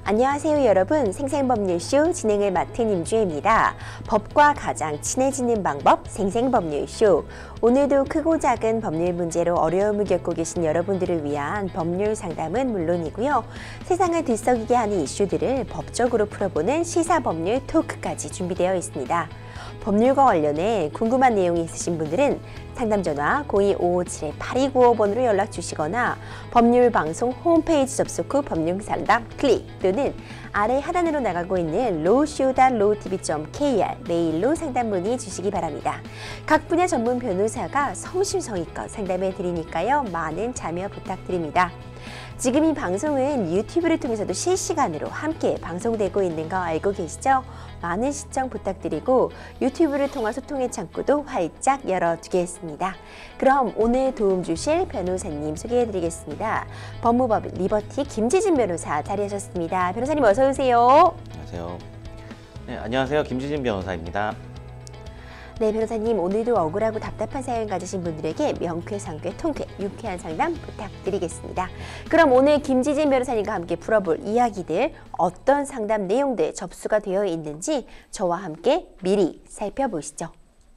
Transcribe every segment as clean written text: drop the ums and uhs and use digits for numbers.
안녕하세요 여러분, 생생법률쇼 진행을 맡은 임주혜입니다. 법과 가장 친해지는 방법 생생법률쇼. 오늘도 크고 작은 법률 문제로 어려움을 겪고 계신 여러분들을 위한 법률 상담은 물론이고요. 세상을 들썩이게 하는 이슈들을 법적으로 풀어보는 시사법률 토크까지 준비되어 있습니다. 법률과 관련해 궁금한 내용이 있으신 분들은 상담전화 02-557-8295번으로 연락 주시거나 법률방송 홈페이지 접속 후 법률상담 클릭 또는 아래 하단으로 나가고 있는 lawshow.lowtv.kr 메일로 상담 문의 주시기 바랍니다. 각 분야 전문 변호사가 성심성의껏 상담해 드리니까요. 많은 참여 부탁드립니다. 지금 이 방송은 유튜브를 통해서도 실시간으로 함께 방송되고 있는 거 알고 계시죠? 많은 시청 부탁드리고 유튜브를 통한 소통의 창구도 활짝 열어두겠습니다. 그럼 오늘 도움 주실 변호사님 소개해드리겠습니다. 법무법 리버티 김지진 변호사 자리하셨습니다. 변호사님 어서 오세요. 안녕하세요. 네, 안녕하세요. 김지진 변호사입니다. 네, 변호사님 오늘도 억울하고 답답한 사연 가지신 분들에게 명쾌상쾌 통쾌 유쾌한 상담 부탁드리겠습니다. 그럼 오늘 김지진 변호사님과 함께 풀어볼 이야기들 어떤 상담 내용들 접수가 되어 있는지 저와 함께 미리 살펴보시죠.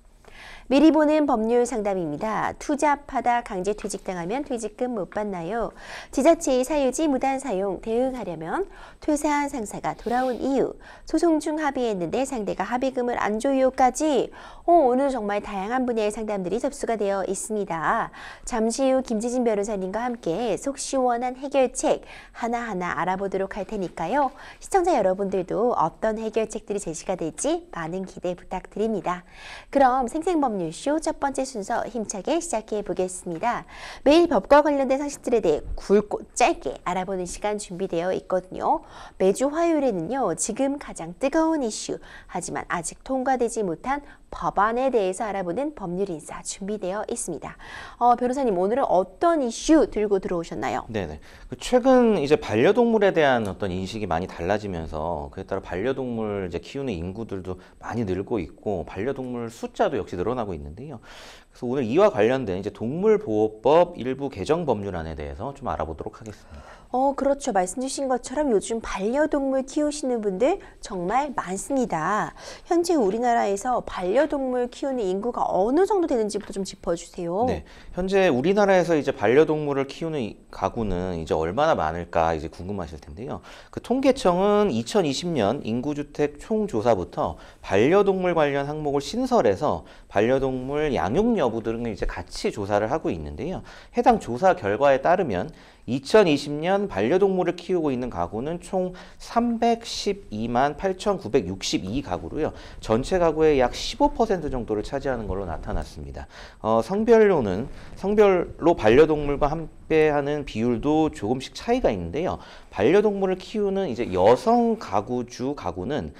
미리 보는 법률 상담입니다. 투잡하다 강제 퇴직당하면 퇴직금 못 받나요? 지자체의 사유지 무단 사용 대응하려면 퇴사한 상사가 돌아온 이유, 소송 중 합의했는데 상대가 합의금을 안 줘요까지 오늘 정말 다양한 분야의 상담들이 접수가 되어 있습니다. 잠시 후 김지진 변호사님과 함께 속 시원한 해결책 하나하나 알아보도록 할 테니까요. 시청자 여러분들도 어떤 해결책들이 제시가 될지 많은 기대 부탁드립니다. 그럼 생생법률 쇼 첫 번째 순서 힘차게 시작해 보겠습니다. 매일 법과 관련된 상식들에 대해 굵고 짧게 알아보는 시간 준비되어 있거든요. 매주 화요일에는요. 지금 가장 뜨거운 이슈 하지만 아직 통과되지 못한 법안에 대해서 알아보는 법률인사 준비되어 있습니다. 변호사님 오늘은 어떤 이슈 들고 들어오셨나요? 네네. 최근 이제 반려동물에 대한 어떤 인식이 많이 달라지면서 그에 따라 반려동물 이제 키우는 인구들도 많이 늘고 있고 반려동물 숫자도 역시 늘어나고 있는데요. 그래서 오늘 이와 관련된 이제 동물보호법 일부 개정 법률안에 대해서 좀 알아보도록 하겠습니다. 그렇죠. 말씀 주신 것처럼 요즘 반려동물 키우시는 분들 정말 많습니다. 현재 우리나라에서 반려동물 키우는 인구가 어느 정도 되는지부터 좀 짚어주세요. 네, 현재 우리나라에서 이제 반려동물을 키우는 가구는 이제 얼마나 많을까 이제 궁금하실 텐데요. 그 통계청은 2020년 인구주택 총조사부터 반려동물 관련 항목을 신설해서 반려동물 양육 여부 등을 이제 같이 조사를 하고 있는데요. 해당 조사 결과에 따르면 2020년 반려동물을 키우고 있는 가구는 총 312만 8,962 가구로요. 전체 가구의 약 15% 정도를 차지하는 걸로 나타났습니다. 성별로 반려동물과 함께하는 비율도 조금씩 차이가 있는데요. 반려동물을 키우는 이제 여성 가구주 가구는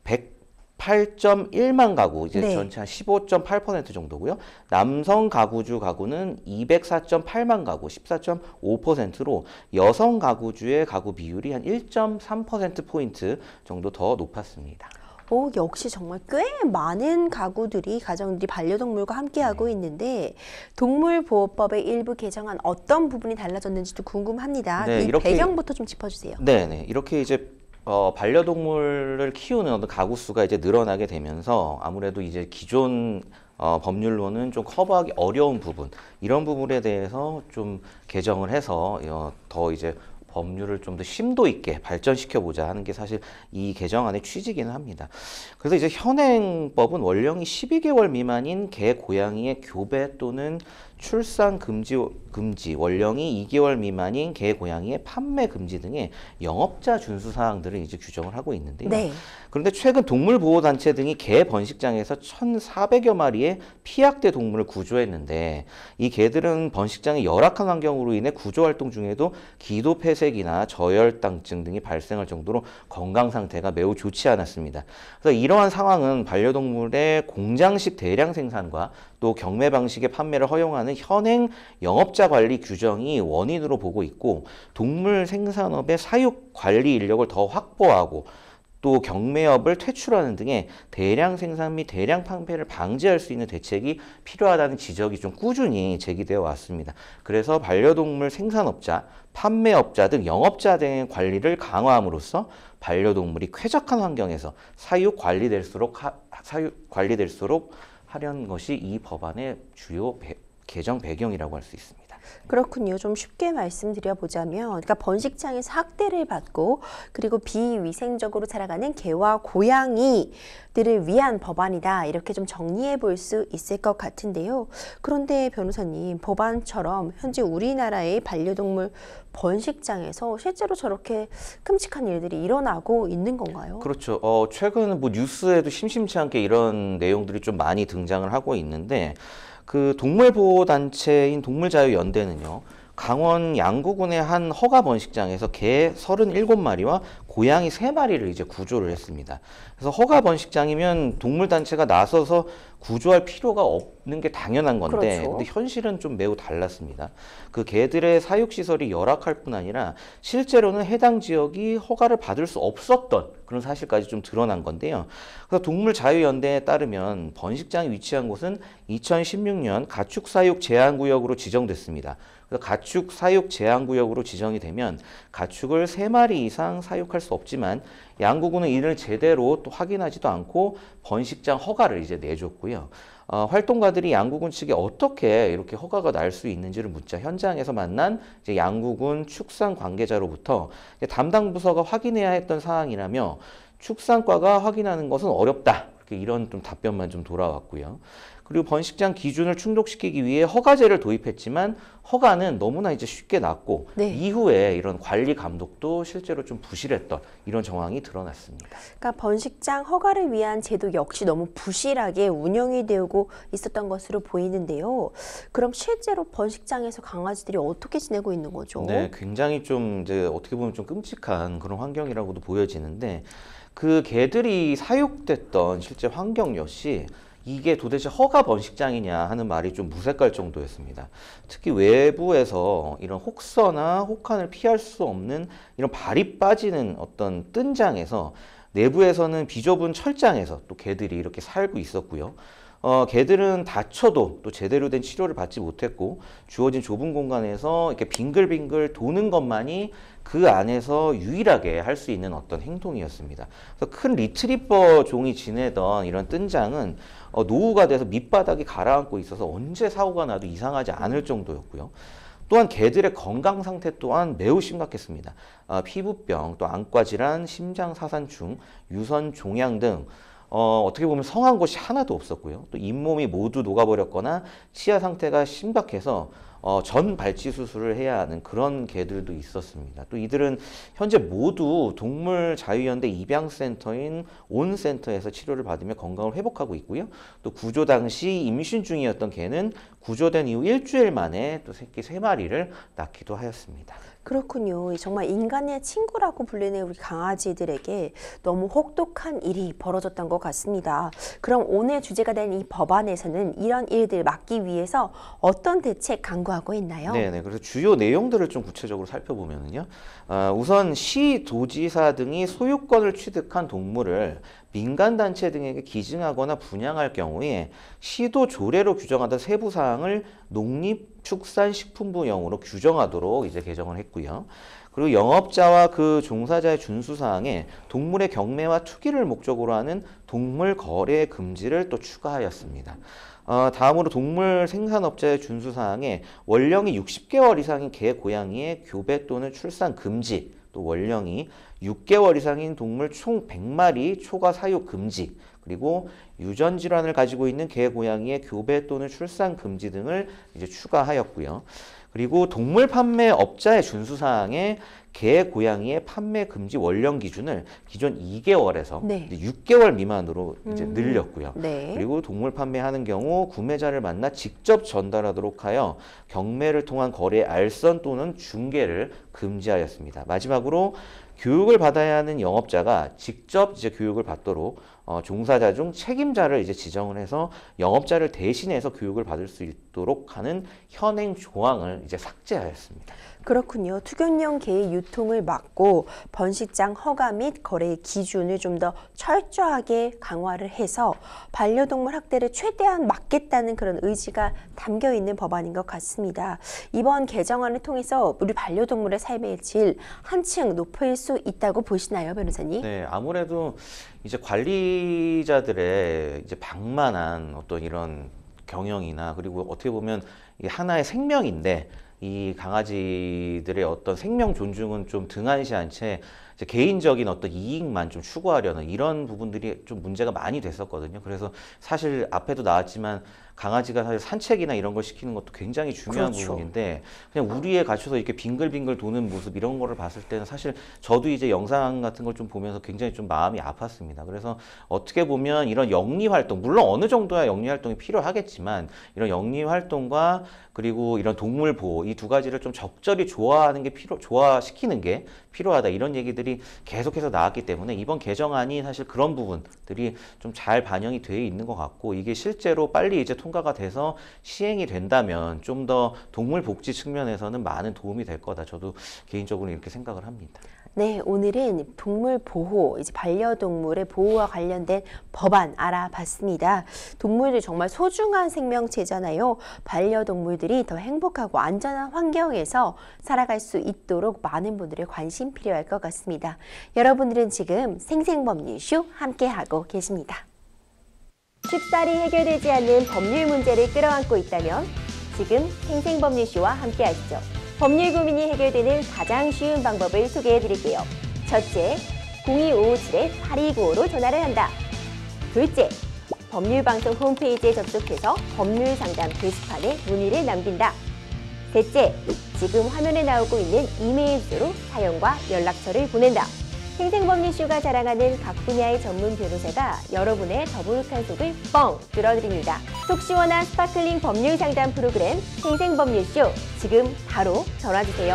8.1만 가구, 이제 네. 전체 한 15.8% 정도고요. 남성 가구주 가구는 204.8만 가구, 14.5%로 여성 가구주의 가구 비율이 한 1.3%포인트 정도 더 높았습니다. 역시 정말 꽤 많은 가구들이, 가정들이 반려동물과 함께하고 있는데 동물보호법의 일부 개정안 어떤 부분이 달라졌는지도 궁금합니다. 네, 이 배경부터 좀 짚어주세요. 네. 이렇게 이제 반려동물을 키우는 어떤 가구 수가 이제 늘어나게 되면서 아무래도 이제 기존 법률로는 좀 커버하기 어려운 부분, 이런 부분에 대해서 좀 개정을 해서 더 이제 법률을 좀 더 심도 있게 발전시켜 보자 하는 게 사실 이 개정안의 취지기는 합니다. 그래서 이제 현행법은 원령이 12개월 미만인 개, 고양이의 교배 또는 출산 금지, 원령이 2개월 미만인 개, 고양이의 판매 금지 등의 영업자 준수 사항들을 이제 규정을 하고 있는데요. 네. 그런데 최근 동물보호단체 등이 개 번식장에서 1,400여 마리의 피약대 동물을 구조했는데 이 개들은 번식장의 열악한 환경으로 인해 구조활동 중에도 기도폐색이나 저혈당증 등이 발생할 정도로 건강 상태가 매우 좋지 않았습니다. 그래서 이러한 상황은 반려동물의 공장식 대량 생산과 또 경매 방식의 판매를 허용하는 현행 영업자 관리 규정이 원인으로 보고 있고 동물 생산업의 사육 관리 인력을 더 확보하고 또 경매업을 퇴출하는 등의 대량 생산 및 대량 판매를 방지할 수 있는 대책이 필요하다는 지적이 좀 꾸준히 제기되어 왔습니다. 그래서 반려동물 생산업자, 판매업자 등 영업자 등의 관리를 강화함으로써 반려동물이 쾌적한 환경에서 사육 관리될수록 하려는 것이 이 법안의 주요 개정 배경이라고 할 수 있습니다. 그렇군요. 좀 쉽게 말씀드려보자면, 그러니까 번식장에서 학대를 받고 그리고 비위생적으로 살아가는 개와 고양이들을 위한 법안이다. 이렇게 좀 정리해 볼 수 있을 것 같은데요. 그런데 변호사님, 법안처럼 현재 우리나라의 반려동물 번식장에서 실제로 저렇게 끔찍한 일들이 일어나고 있는 건가요? 그렇죠. 최근 뭐 뉴스에도 심심치 않게 이런 내용들이 좀 많이 등장을 하고 있는데, 그 동물보호단체인 동물자유연대는요, 강원 양구군의 한 허가 번식장에서 개 37마리와 고양이 3마리를 이제 구조를 했습니다. 그래서 허가 번식장이면 동물단체가 나서서 구조할 필요가 없는 게 당연한 건데, 그렇죠. 근데 현실은 좀 매우 달랐습니다. 그 개들의 사육시설이 열악할 뿐 아니라 실제로는 해당 지역이 허가를 받을 수 없었던 그런 사실까지 좀 드러난 건데요. 그래서 동물자유연대에 따르면 번식장이 위치한 곳은 2016년 가축사육 제한구역으로 지정됐습니다. 그래서 가축 사육 제한구역으로 지정이 되면 가축을 3마리 이상 사육할 수 없지만 양구군은 이를 제대로 또 확인하지도 않고 번식장 허가를 이제 내줬고요. 활동가들이 양구군 측에 어떻게 이렇게 허가가 날 수 있는지를 묻자 현장에서 만난 이제 양구군 축산 관계자로부터 이제 담당 부서가 확인해야 했던 사항이라며 축산과가 확인하는 것은 어렵다. 이런 좀 답변만 좀 돌아왔고요. 그리고 번식장 기준을 충족시키기 위해 허가제를 도입했지만 허가는 너무나 이제 쉽게 났고 네. 이후에 이런 관리 감독도 실제로 좀 부실했던 이런 정황이 드러났습니다. 그러니까 번식장 허가를 위한 제도 역시 너무 부실하게 운영이 되고 있었던 것으로 보이는데요. 그럼 실제로 번식장에서 강아지들이 어떻게 지내고 있는 거죠? 네, 굉장히 좀 이제 어떻게 보면 좀 끔찍한 그런 환경이라고도 보여지는데, 그 개들이 사육됐던 실제 환경 역시 이게 도대체 허가 번식장이냐 하는 말이 좀 무색할 정도였습니다. 특히 외부에서 이런 혹서나 혹한을 피할 수 없는 이런 발이 빠지는 어떤 뜬장에서 내부에서는 비좁은 철장에서 또 개들이 이렇게 살고 있었고요. 개들은 다쳐도 또 제대로 된 치료를 받지 못했고 주어진 좁은 공간에서 이렇게 빙글빙글 도는 것만이 그 안에서 유일하게 할 수 있는 어떤 행동이었습니다. 그래서 큰 리트리버 종이 지내던 이런 뜬장은 노후가 돼서 밑바닥이 가라앉고 있어서 언제 사고가 나도 이상하지 않을 정도였고요. 또한 개들의 건강 상태 또한 매우 심각했습니다. 피부병, 또 안과 질환, 심장 사산충, 유선 종양 등 어떻게 보면 성한 곳이 하나도 없었고요. 또 잇몸이 모두 녹아버렸거나 치아 상태가 심각해서 전 발치 수술을 해야 하는 그런 개들도 있었습니다. 또 이들은 현재 모두 동물자유연대 입양센터인 온센터에서 치료를 받으며 건강을 회복하고 있고요. 또 구조 당시 임신 중이었던 개는 구조된 이후 일주일 만에 또 새끼 3마리를 낳기도 하였습니다. 그렇군요. 정말 인간의 친구라고 불리는 우리 강아지들에게 너무 혹독한 일이 벌어졌던 것 같습니다. 그럼 오늘 주제가 된 이 법안에서는 이런 일들 막기 위해서 어떤 대책 강구하고 있나요? 네네. 그래서 주요 내용들을 좀 구체적으로 살펴보면요. 우선 시, 도지사 등이 소유권을 취득한 동물을 민간단체 등에게 기증하거나 분양할 경우에 시도 조례로 규정하던 세부 사항을 농림축산식품부령으로 규정하도록 이제 개정을 했고요. 그리고 영업자와 그 종사자의 준수 사항에 동물의 경매와 투기를 목적으로 하는 동물 거래 금지를 또 추가하였습니다. 다음으로 동물 생산업자의 준수 사항에 원령이 60개월 이상인 개, 고양이의 교배 또는 출산 금지, 또 원령이 6개월 이상인 동물 총 100마리 초과 사육 금지, 그리고 유전 질환을 가지고 있는 개, 고양이의 교배 또는 출산 금지 등을 이제 추가하였고요. 그리고 동물 판매 업자의 준수 사항에 개, 고양이의 판매 금지 원령 기준을 기존 2개월에서 네. 이제 6개월 미만으로 이제 늘렸고요. 네. 그리고 동물 판매하는 경우 구매자를 만나 직접 전달하도록 하여 경매를 통한 거래 알선 또는 중개를 금지하였습니다. 마지막으로 교육을 받아야 하는 영업자가 직접 이제 교육을 받도록 종사자 중 책임자를 이제 지정을 해서 영업자를 대신해서 교육을 받을 수 있도록 하는 현행 조항을 이제 삭제하였습니다. 그렇군요. 투견용 개의 유통을 막고 번식장 허가 및 거래 기준을 좀 더 철저하게 강화를 해서 반려동물 학대를 최대한 막겠다는 그런 의지가 담겨 있는 법안인 것 같습니다. 이번 개정안을 통해서 우리 반려동물의 삶의 질 한층 높일 수 있다고 보시나요, 변호사님? 네, 아무래도 이제 관리자들의 이제 방만한 어떤 이런 경영이나 그리고 어떻게 보면 이게 하나의 생명인데 이 강아지들의 어떤 생명 존중은 좀 등한시한 채 이제 개인적인 어떤 이익만 좀 추구하려는 이런 부분들이 좀 문제가 많이 됐었거든요. 그래서 사실 앞에도 나왔지만 강아지가 사실 산책이나 이런 걸 시키는 것도 굉장히 중요한 그렇죠. 부분인데 그냥 우리에 갇혀서 이렇게 빙글빙글 도는 모습 이런 거를 봤을 때는 사실 저도 이제 영상 같은 걸 좀 보면서 굉장히 좀 마음이 아팠습니다. 그래서 어떻게 보면 이런 영리 활동, 물론 어느 정도야 영리 활동이 필요하겠지만 이런 영리 활동과 그리고 이런 동물 보호 이 두 가지를 좀 적절히 조화시키는 게 필요하다 이런 얘기들이 계속해서 나왔기 때문에 이번 개정안이 사실 그런 부분들이 좀 잘 반영이 되어 있는 것 같고 이게 실제로 빨리 이제 통과가 돼서 시행이 된다면 좀 더 동물 복지 측면에서는 많은 도움이 될 거다. 저도 개인적으로 이렇게 생각을 합니다. 네, 오늘은 동물 보호, 이제 반려동물의 보호와 관련된 법안 알아봤습니다. 동물들 정말 소중한 생명체잖아요. 반려동물들이 더 행복하고 안전한 환경에서 살아갈 수 있도록 많은 분들의 관심 필요할 것 같습니다. 여러분들은 지금 생생법률쇼 함께하고 계십니다. 쉽사리 해결되지 않는 법률 문제를 끌어안고 있다면 지금 생생법률쇼와 함께하시죠. 법률 고민이 해결되는 가장 쉬운 방법을 소개해드릴게요. 첫째, 02-557-8295로 전화를 한다. 둘째, 법률방송 홈페이지에 접속해서 법률상담 게시판에 문의를 남긴다. 셋째, 지금 화면에 나오고 있는 이메일 주소로 사연과 연락처를 보낸다. 생생법률쇼가 자랑하는 각 분야의 전문 변호사가 여러분의 더부룩한 속을 뻥 뚫어드립니다. 속 시원한 스파클링 법률 상담 프로그램 생생법률쇼 지금 바로 전화주세요.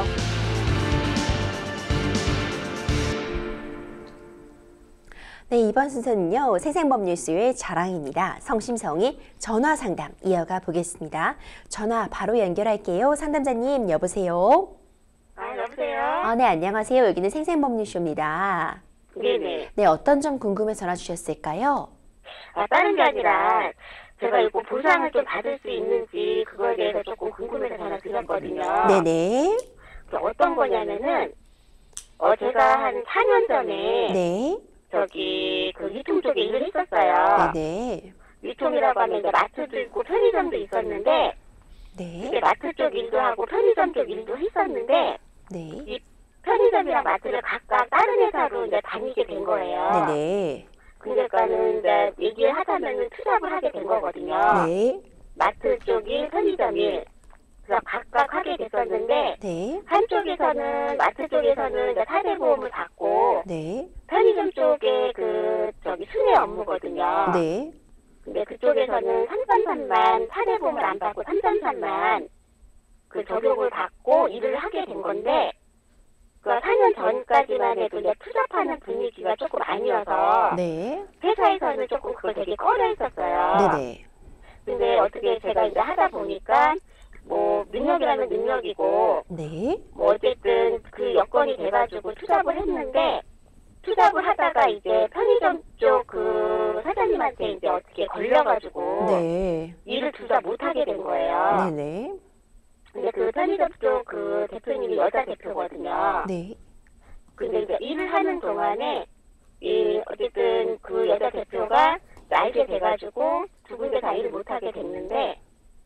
네, 이번 순서는요. 생생법률쇼의 자랑입니다. 성심성의 전화상담 이어가 보겠습니다. 전화 바로 연결할게요. 상담자님 여보세요. 여보세요? 네, 안녕하세요. 여기는 생생법률쇼입니다. 네네. 네, 어떤 점 궁금해서 전화 주셨을까요? 다른 게 아니라 제가 이거 보상을 좀 받을 수 있는지 그거에 대해서 조금 궁금해서 전화 드렸거든요. 네네. 어떤 거냐면은 제가 한 4년 전에 네. 저기 그 유통 쪽에 일을 했었어요. 네네. 유통이라고 하면 이제 마트도 있고 편의점도 있었는데 네. 이게 마트 쪽 일도 하고 편의점 쪽 일도 했었는데 네. 이 편의점이랑 마트를 각각 다른 회사로 이제 다니게 된 거예요. 네네. 그러니까는 이제 얘기를 하자면은 투잡을 하게 된 거거든요. 네. 마트 쪽일, 편의점일. 그래서 각각 하게 됐었는데 네. 한쪽에서는 마트 쪽에서는 이제 사대보험을 받고 네. 편의점 쪽에 그 저기 순회 업무거든요. 네. 근데 그쪽에서는 333만 사대보험을 안 받고 333만 그 적용을 받고 일을 하게 된 건데 그 4년 전까지만 해도 이제 투잡하는 분위기가 조금 아니어서 네. 회사에서는 조금 그걸 되게 꺼려 했었어요. 네네. 근데 어떻게 제가 이제 하다 보니까 뭐 능력이라면 능력이고 네. 뭐 어쨌든 그 여건이 돼가지고 투잡을 했는데 투잡을 하다가 이제 편의점 쪽 그 사장님한테 이제 어떻게 걸려가지고 네. 일을 투잡 못하게 된 거예요. 네네. 근데 그 편의점 쪽 그 대표님이 여자 대표거든요. 네. 근데 이제 일을 하는 동안에 어쨌든 그 여자 대표가 알게 돼가지고 두 군데 다 일을 못하게 됐는데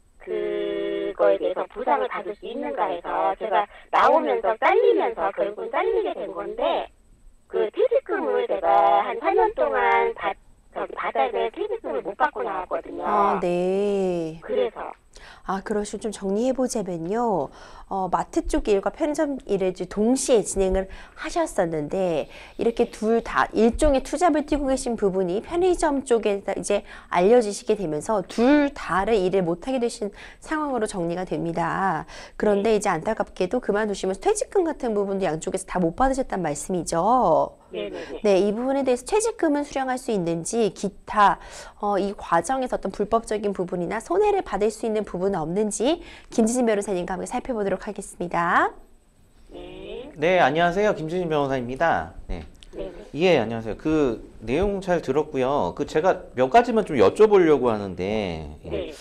그거에 대해서 보상을 받을 수 있는가 해서 제가 나오면서 잘리면서 결국은 잘리게 된 건데 그 퇴직금을 제가 한 4년 동안 받아야 될 퇴직금을 못 받고 나왔거든요. 네. 그래서 그러시면 좀 정리해보자면요. 마트 쪽 일과 편의점 일을 이제 동시에 진행을 하셨었는데, 이렇게 둘 다 일종의 투잡을 뛰고 계신 부분이 편의점 쪽에 이제 알려지시게 되면서 둘 다를 일을 못하게 되신 상황으로 정리가 됩니다. 그런데 이제 안타깝게도 그만두시면서 퇴직금 같은 부분도 양쪽에서 다 못 받으셨단 말씀이죠. 네네네. 네, 이 부분에 대해서 퇴직금은 수령할 수 있는지 기타 이 과정에서 어떤 불법적인 부분이나 손해를 받을 수 있는 부분은 없는지 김지진 변호사님과 함께 살펴보도록 하겠습니다. 네. 네, 안녕하세요. 김진진 변호사입니다. 네. 네네. 예, 안녕하세요. 그 내용 잘 들었고요. 그 제가 몇 가지만 좀 여쭤보려고 하는데, 예. 네.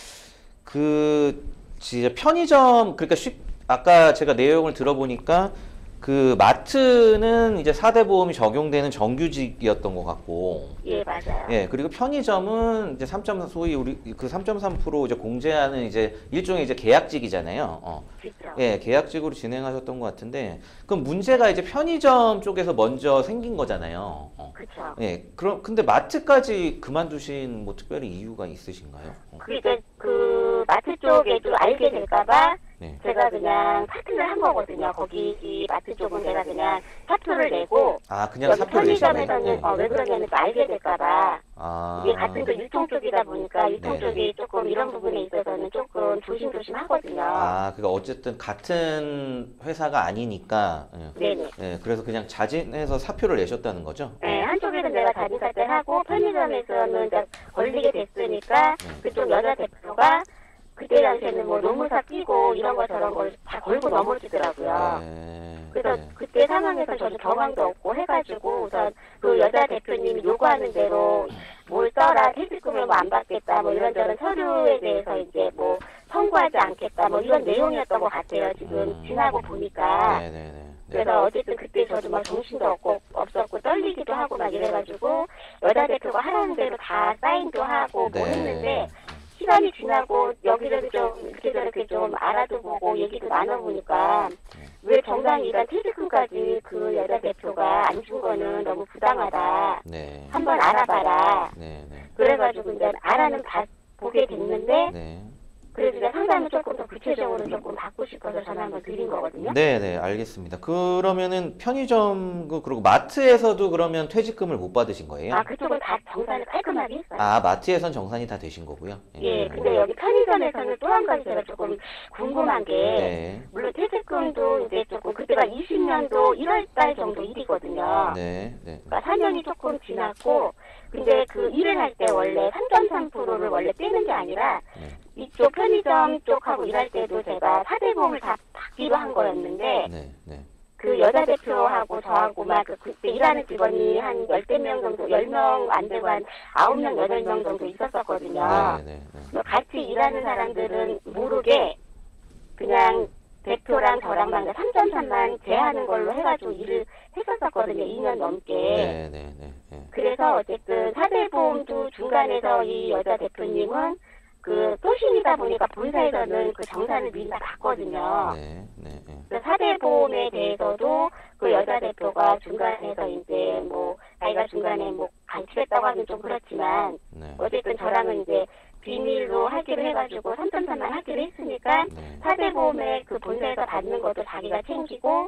그 진짜 편의점 그러니까 아까 제가 내용을 들어보니까 그 마트는 이제 4대 보험이 적용되는 정규직이었던 것 같고, 예, 맞아요. 예, 그리고 편의점은 이제 3.3 소위 우리 그 3.3% 이제 공제하는 이제 일종의 이제 계약직이잖아요. 그렇죠. 예, 계약직으로 진행하셨던 것 같은데, 그럼 문제가 이제 편의점 쪽에서 먼저 생긴 거잖아요. 그렇죠. 예, 근데 마트까지 그만두신 뭐 특별히 이유가 있으신가요? 그러니까 그 마트 쪽에도 알게 될까봐 네. 제가 그냥 사표를 한 거거든요. 거기 이 마트 쪽은 내가 그냥 사표를 내고 아, 그냥 여기 사표를 내셨나요? 편의점에서는 네. 왜 그러냐면 또 알게 될까봐 아, 이게 같은 그 유통 쪽이다 보니까 유통 네네. 쪽이 조금 이런 부분에 있어서는 조금 조심조심 하거든요. 아, 그러니까 어쨌든 같은 회사가 아니니까, 예. 네네. 예, 그래서 그냥 자진해서 사표를 내셨다는 거죠? 네, 한쪽에는 내가 자진사퇴 하고 편의점에서는 이제 걸리게 됐으니까 그쪽 여자 대표가 그때 당시에는 뭐 노무사 끼고 이런 거 저런 걸 다 걸고 넘어지더라고요. 네, 그래서 네. 그때 상황에서 저도 경황도 없고 해가지고 우선 그 여자 대표님이 요구하는 대로 뭘 써라, 퇴직금을 뭐 안 받겠다, 뭐 이런저런 서류에 대해서 이제 뭐 청구하지 않겠다, 뭐 이런 내용이었던 것 같아요. 지금 지나고 보니까. 네, 네, 네. 네. 그래서 어쨌든 그때 저도 막 정신도 없었고 떨리기도 하고 막 이래가지고 여자 대표가 하라는 대로 다 사인도 하고 뭐 네. 했는데 시간이 지나고 여기저기 좀 이렇게 저렇게 좀 알아도 보고 얘기도 나눠보니까 왜 정당이란 퇴직금까지 그 여자 대표가 안 준 거는 너무 부당하다. 네. 한번 알아봐라. 네, 네. 그래가지고 이제 알아는 보게 됐는데 네. 그래서 이제 상담을 조금 더 구체적으로 조금 받고 싶어서 전화 한번 드린 거거든요. 네, 네, 알겠습니다. 그러면은 편의점 그리고 마트에서도 그러면 퇴직금을 못 받으신 거예요? 아, 그쪽은 다 정산을 깔끔하게 했어요. 아, 마트에선 정산이 다 되신 거고요. 예, 근데 여기 편의점에서는 또 한 가지 제가 조금 궁금한 게, 네. 물론 퇴직금도 이제 조금, 그때가 20년도 1월달 정도 일이거든요. 네, 네. 그러니까 4년이 조금 지났고, 근데 그 일을 할 때 원래 3.3%를 원래 떼는 게 아니라, 네. 이쪽 편의점 쪽하고 일할 때도 제가 4대 보험을 다 받기로 한 거였는데, 네, 네. 그 여자 대표하고 저하고만 그때 일하는 직원이 한 10명 정도, 10명 안 되고 한 9명, 8명 정도 있었었거든요. 네, 네, 네. 뭐 같이 일하는 사람들은 모르게 그냥 대표랑 저랑만 3.3만 제하는 걸로 해가지고 일을 했었었거든요. 2년 넘게. 네, 네, 네. 네. 그래서 어쨌든 사대보험도 중간에서 이 여자 대표님은 그 소신이다 보니까 본사에서는 그 정산을 미리 다 받거든요. 네, 네, 네. 그 사대보험에 대해서도 그 여자 대표가 중간에서 이제 뭐 자기가 중간에 뭐 간섭했다고 하긴 좀 그렇지만 네. 어쨌든 저랑은 이제 비밀로 하기로 해가지고 3.3만 하기로 했으니까 네. 사대보험에 그 본사에서 받는 것도 자기가 챙기고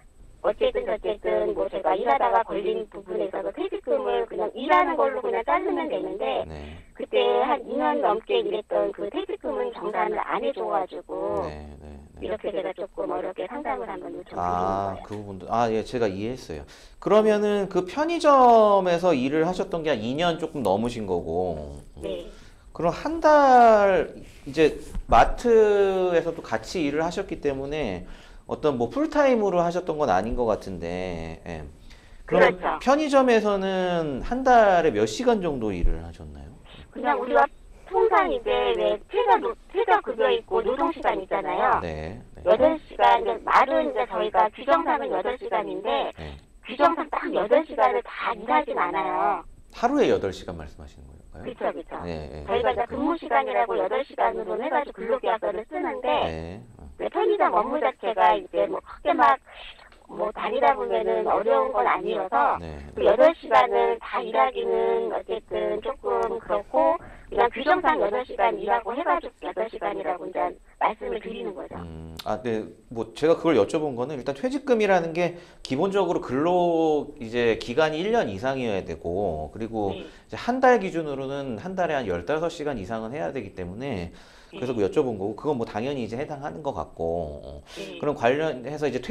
어쨌든 뭐 제가 일하다가 걸린 부분에서 퇴직금을 그냥 일하는 걸로 그냥 자르면 되는데 네. 그때 한 2년 넘게 일했던 그 퇴직금은 정산을 안 해줘가지고 네, 네, 네. 이렇게 제가 조금 어렵게 상담을 한번 요청드리는 아, 거예요. 그 부분도, 예, 제가 이해했어요. 그러면은 그 편의점에서 일을 하셨던 게 한 2년 조금 넘으신 거고, 네. 그럼 한 달, 이제 마트에서도 같이 일을 하셨기 때문에 어떤 뭐 풀타임으로 하셨던 건 아닌 것 같은데, 예. 그럼 그렇죠. 편의점에서는 한 달에 몇 시간 정도 일을 하셨나요? 그냥 우리가 통상 이제 왜 최저급여 있고 노동시간 있잖아요. 네. 네. 8시간, 이제 말은 이제 저희가 규정상은 8시간인데, 네. 규정상 딱 8시간을 다 일하진 않아요. 하루에 8시간 말씀하시는 걸까요? 그쵸. 네, 네. 저희가 이제 근무시간이라고 8시간으로 해가지고 근로계약서를 쓰는데, 네. 네, 편의점 업무 자체가 이제 뭐 크게 뭐 다니다 보면은 어려운 건 아니어서, 네. 그 8시간을 다 일하기는 어쨌든 조금 그렇고, 그냥 규정상 8시간 일하고 해가지고 8시간이라고 이제 말씀을 드리는 거죠. 네. 뭐 제가 그걸 여쭤본 거는 일단 퇴직금이라는 게 기본적으로 근로 이제 기간이 1년 이상이어야 되고 그리고 네. 이제 한 달 기준으로는 한 달에 한 15시간 이상은 해야 되기 때문에 그래서 뭐 여쭤본 거고, 그건 뭐 당연히 이제 해당하는 것 같고, 네. 그럼 관련해서 이제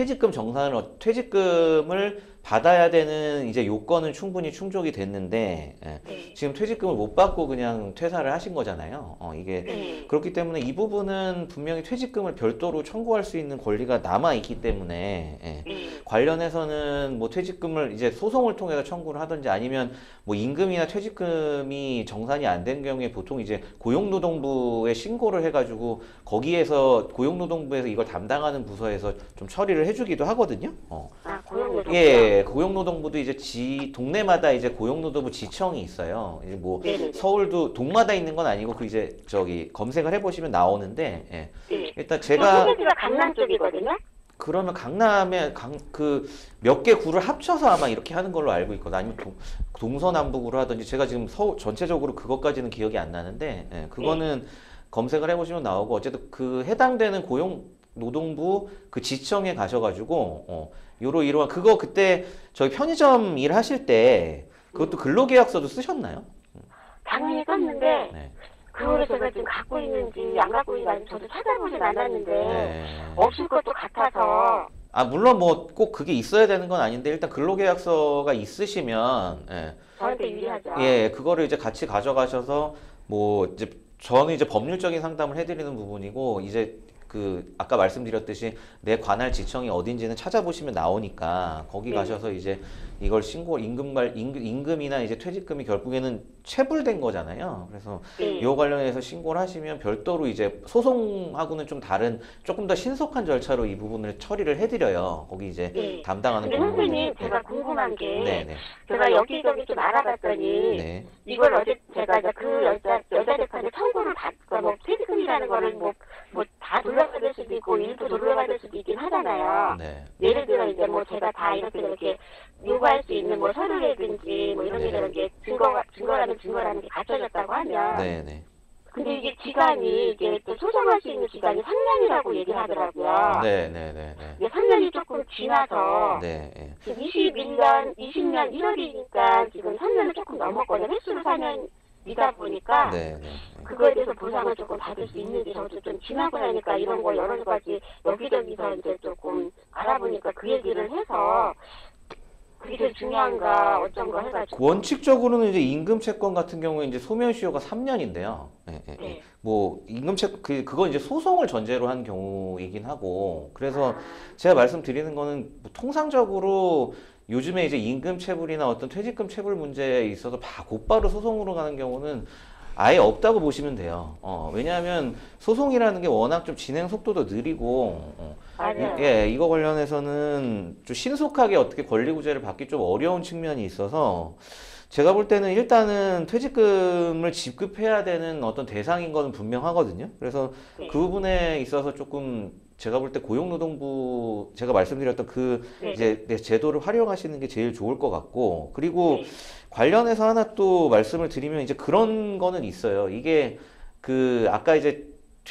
퇴직금을 받아야 되는 이제 요건은 충분히 충족이 됐는데, 네. 지금 퇴직금을 못 받고 그냥 퇴사를 하신 거잖아요. 이게 네. 그렇기 때문에 이 부분은 분명히 퇴직금을 별도로 청구할 수 있는 권리가 남아 있기 때문에, 네. 관련해서는 뭐 퇴직금을 이제 소송을 통해서 청구를 하든지, 아니면 뭐 임금이나 퇴직금이 정산이 안 된 경우에 보통 이제 고용노동부에 신고를 해가지고 거기에서 고용노동부에서 이걸 담당하는 부서에서 좀 처리를 해주기도 하거든요. 아, 고용노동부. 예, 고용노동부도 이제 동네마다 이제 고용노동부 지청이 있어요. 이제 뭐 네네. 서울도 동마다 있는 건 아니고 그 이제 저기 검색을 해보시면 나오는데, 네. 일단 제가 제가 소개지가 강남 쪽이거든요. 그러면 강남에 그 몇 개 구를 합쳐서 아마 이렇게 하는 걸로 알고 있거든요. 아니면 동서남북으로 하든지, 제가 지금 서울 전체적으로 그것까지는 기억이 안 나는데, 그거는 검색을 해보시면 나오고, 어쨌든 그 해당되는 고용노동부 그 지청에 가셔가지고 이러한 그거 그때 저희 편의점 일 하실 때 그것도 근로계약서도 쓰셨나요? 당연히 썼는데 네. 그거를 제가 지금 갖고 있는지 안 갖고 있는지 저도 찾아보진 않았는데 네. 없을 것도 같아서. 아, 물론 뭐 꼭 그게 있어야 되는 건 아닌데, 일단 근로계약서가 있으시면, 저한테 유리하죠. 예, 그거를 이제 같이 가져가셔서, 뭐 이제 저는 이제 법률적인 상담을 해드리는 부분이고, 이제 그 아까 말씀드렸듯이 내 관할 지청이 어딘지는 찾아보시면 나오니까 거기 네. 가셔서 이제 이걸 임금이나 이제 퇴직금이 결국에는 체불된 거잖아요. 그래서 네. 이 관련해서 신고를 하시면 별도로 이제 소송하고는 좀 다른 조금 더 신속한 절차로 이 부분을 처리를 해드려요. 거기 이제 네. 담당하는 근데 선생님, 공무원들. 제가 궁금한 게 네네. 제가 여기저기 좀 알아봤더니 네. 이걸 어제 제가 이제 그 여자 재판에 청구를 받고 뭐 퇴직금이라는 거를 뭐 다 돌려받을 수도 있고 일부 돌려받을 수도 있긴 하잖아요. 네. 예를 들어 이제 뭐 제가 다 이렇게 요구할 수 있는 뭐 서류라든지 뭐 이런 네. 게 증거라는 게 갖춰졌다고 하면 네네. 근데 이게 기간이 이게 또 소송할 수 있는 기간이 3년이라고 얘기를 하더라고요. 네네네네. 이게 3년이 조금 지나서 네. 네. 지금 20년 1월이니까 지금 3년을 조금 넘었거든요. 횟수로 4년이다 보니까 네. 네. 그거에 대해서 보상을 조금 받을 수 있는지 저도 좀 지나고 나니까 이런 거 여러 가지 여기저기서 이제 조금 알아보니까 그 얘기를 해서 그게 제일 중요한가 어쩐가 해가지고. 원칙적으로는 이제 임금채권 같은 경우에 이제 소멸시효가 3년인데요. 네. 뭐 그건 이제 소송을 전제로 한 경우이긴 하고, 그래서 제가 말씀드리는 거는 뭐 통상적으로 요즘에 이제 임금 체불이나 어떤 퇴직금 체불 문제에 있어서 곧바로 소송으로 가는 경우는 아예 없다고 보시면 돼요. 왜냐하면 소송이라는 게 워낙 좀 진행 속도도 느리고, 맞아요. 예, 이거 관련해서는 좀 신속하게 어떻게 권리구제를 받기 좀 어려운 측면이 있어서, 제가 볼 때는 일단은 퇴직금을 지급해야 되는 어떤 대상인 거는 분명하거든요. 그래서 네. 그 부분에 있어서 조금 제가 볼 때 고용노동부 제가 말씀드렸던 그 네. 이제 제도를 활용하시는 게 제일 좋을 것 같고, 그리고 네. 관련해서 하나 또 말씀을 드리면 이제 그런 거는 있어요. 이게 그 아까 이제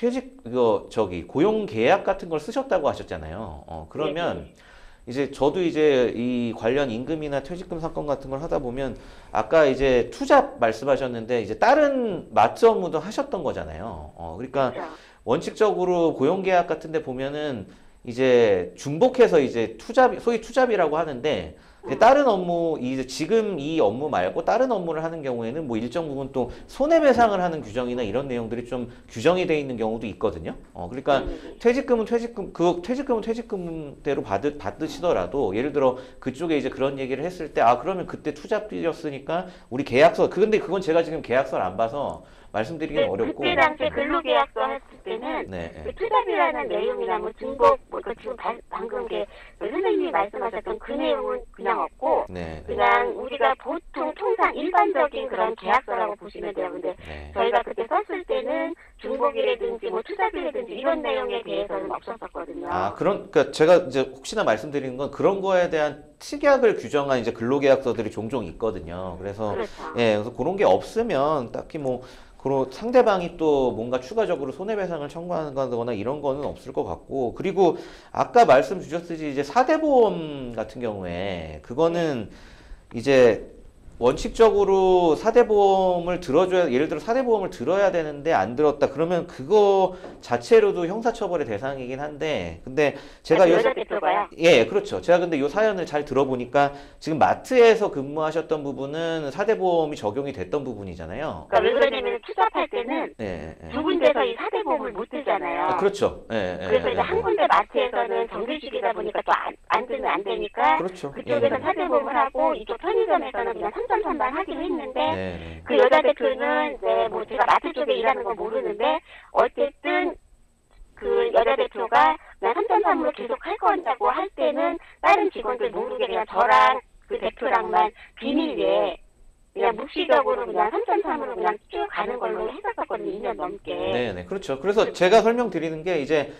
고용 계약 같은 걸 쓰셨다고 하셨잖아요. 그러면 네. 이제 저도 이제 이 관련 임금이나 퇴직금 사건 같은 걸 하다 보면 아까 이제 투잡 말씀하셨는데 이제 다른 맞주 업무도 하셨던 거잖아요. 그러니까 그렇죠. 원칙적으로 고용계약 같은 데 보면은 이제 중복해서 이제 소위 투잡이라고 하는데, 다른 업무, 이제 지금 이 업무 말고 다른 업무를 하는 경우에는 뭐 일정 부분 또 손해배상을 하는 규정이나 이런 내용들이 좀 규정이 돼 있는 경우도 있거든요. 그러니까 퇴직금은 퇴직금대로 받으시더라도, 예를 들어 그쪽에 이제 그런 얘기를 했을 때, 그러면 그때 투잡이었으니까 우리 계약서, 근데 그건 제가 지금 계약서를 안 봐서 말씀드리기는 어렵고. 그때 당시에 근로계약서 했을 때는 네. 그 투잡이라는 내용이나 뭐 중복 지금 방금 선생님이 말씀하셨던 그 내용은 그냥 없고 네. 그냥 우리가 보통 통상 일반적인 그런 계약서라고 보시면 돼요. 근데 네. 저희가 그때 썼을 때는 중복이라든지 뭐 투잡이라든지 이런 내용에 대해서는 없었었거든요. 그러니까 제가 이제 혹시나 말씀드리는 건 그런 거에 대한 특약을 규정한 이제 근로계약서들이 종종 있거든요. 그래서 그렇죠. 예, 그래서 그런 게 없으면 딱히 뭐 상대방이 또 뭔가 추가적으로 손해배상을 청구한다거나 이런 거는 없을 것 같고, 그리고 아까 말씀 주셨듯이 이제 4대 보험 같은 경우에 그거는 이제 원칙적으로 사대보험을 들어줘야, 예를 들어 사대보험을 들어야 되는데 안 들었다 그러면 그거 자체로도 형사처벌의 대상이긴 한데, 근데 제가 여자 대표가요? 예, 그렇죠. 제가 근데 요 사연을 잘 들어보니까 지금 마트에서 근무하셨던 부분은 사대보험이 적용이 됐던 부분이잖아요. 그러니까 왜 그러냐면 투잡할 때는 예, 예. 두 군데서 이 사대보험을 못 들잖아요. 아, 그렇죠. 예, 예, 그래서 예, 이제 예. 한 군데 마트에서는 정규직이다 보니까 또 안 들면 안 되니까 그렇죠. 그쪽에서 예. 사대보험을 하고 이쪽 편의점에서는 그냥 삼삼삼만 하기로 했는데 네, 네. 그 여자 대표는 이제 뭐 제가 마트 쪽에 일하는 건 모르는데 어쨌든 그 여자 대표가 그냥 삼삼삼으로 계속 할 거냐고 할 때는 다른 직원들 모르게 그냥 저랑 그 대표랑만 비밀리에 그냥 묵시적으로 그냥 삼삼삼으로 그냥 쭉 가는 걸로 했었거든요. 2년 넘게. 네, 네, 그렇죠. 그래서 제가 설명드리는 게 이제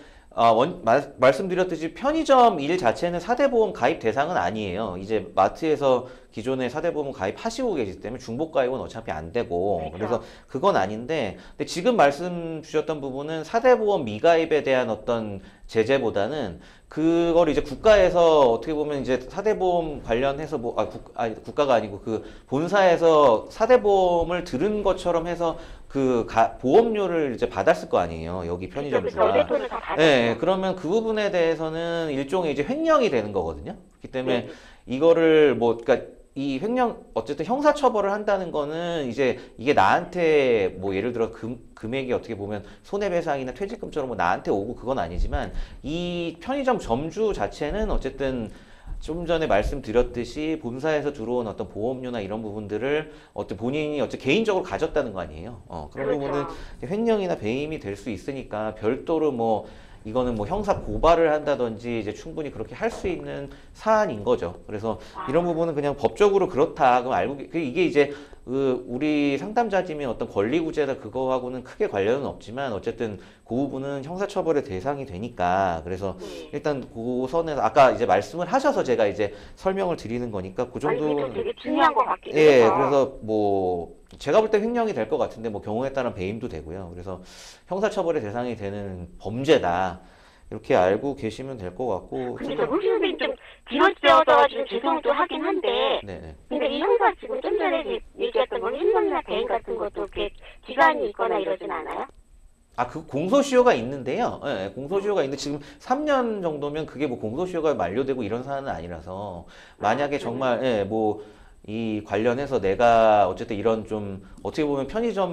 말씀드렸듯이 편의점 일 자체는 사대보험 가입 대상은 아니에요. 이제 마트에서 기존에 사대보험 가입하시고 계시기 때문에 중복 가입은 어차피 안 되고, 그렇죠. 그래서 그건 아닌데, 근데 지금 말씀 주셨던 부분은 사대보험 미가입에 대한 어떤 제재보다는 그걸 이제 국가에서 어떻게 보면 이제 사대보험 관련해서 국가가 아니고 그 본사에서 사대보험을 들은 것처럼 해서 그 보험료를 이제 받았을 거 아니에요. 여기 편의점주가. 돈을 다 받았어요. 네, 그러면 그 부분에 대해서는 일종의 이제 횡령이 되는 거거든요. 그렇기 때문에 네. 이거를 그러니까 이 횡령, 어쨌든 형사처벌을 한다는 거는 이제 이게 나한테 뭐 예를 들어 금액이 어떻게 보면 손해배상이나 퇴직금처럼 뭐 나한테 오고 그건 아니지만 이 편의점 점주 자체는 어쨌든 좀 전에 말씀드렸듯이 본사에서 들어온 어떤 보험료나 이런 부분들을 본인이 개인적으로 가졌다는 거 아니에요. 그런 그렇죠. 부분은 횡령이나 배임이 될 수 있으니까 별도로 뭐 이거는 뭐 형사 고발을 한다든지 이제 충분히 그렇게 할 수 있는 사안인 거죠. 그래서 이런 부분은 그냥 법적으로 그렇다. 그럼 이게 이제 우리 상담자님의 어떤 권리구제나 그거하고는 크게 관련은 없지만 어쨌든 그 부분은 형사처벌의 대상이 되니까, 그래서 일단 그 선에서 아까 이제 말씀을 하셔서 제가 이제 설명을 드리는 거니까 그 아니, 정도. 그게 되게 중요한 것 같기도 예, 해서. 그래서 뭐 제가 볼 때 횡령이 될 것 같은데 뭐 경우에 따른 배임도 되고요. 그래서 형사처벌의 대상이 되는 범죄다. 이렇게 알고 계시면 될 것 같고. 근데 저 흑신들이 좀 길어져가지고 죄송도 하긴 한데 네네. 근데 이 형사 지금 좀 전에 얘기했던 뭐 횡령이나 배임 같은 것도 이렇게 기간이 있거나 이러진 않아요? 그 공소시효가 있는데요. 예, 공소시효가 있는데 지금 3년 정도면 그게 뭐 공소시효가 만료되고 이런 사안은 아니라서, 만약에 정말 이 관련해서 내가 어쨌든 이런 좀 어떻게 보면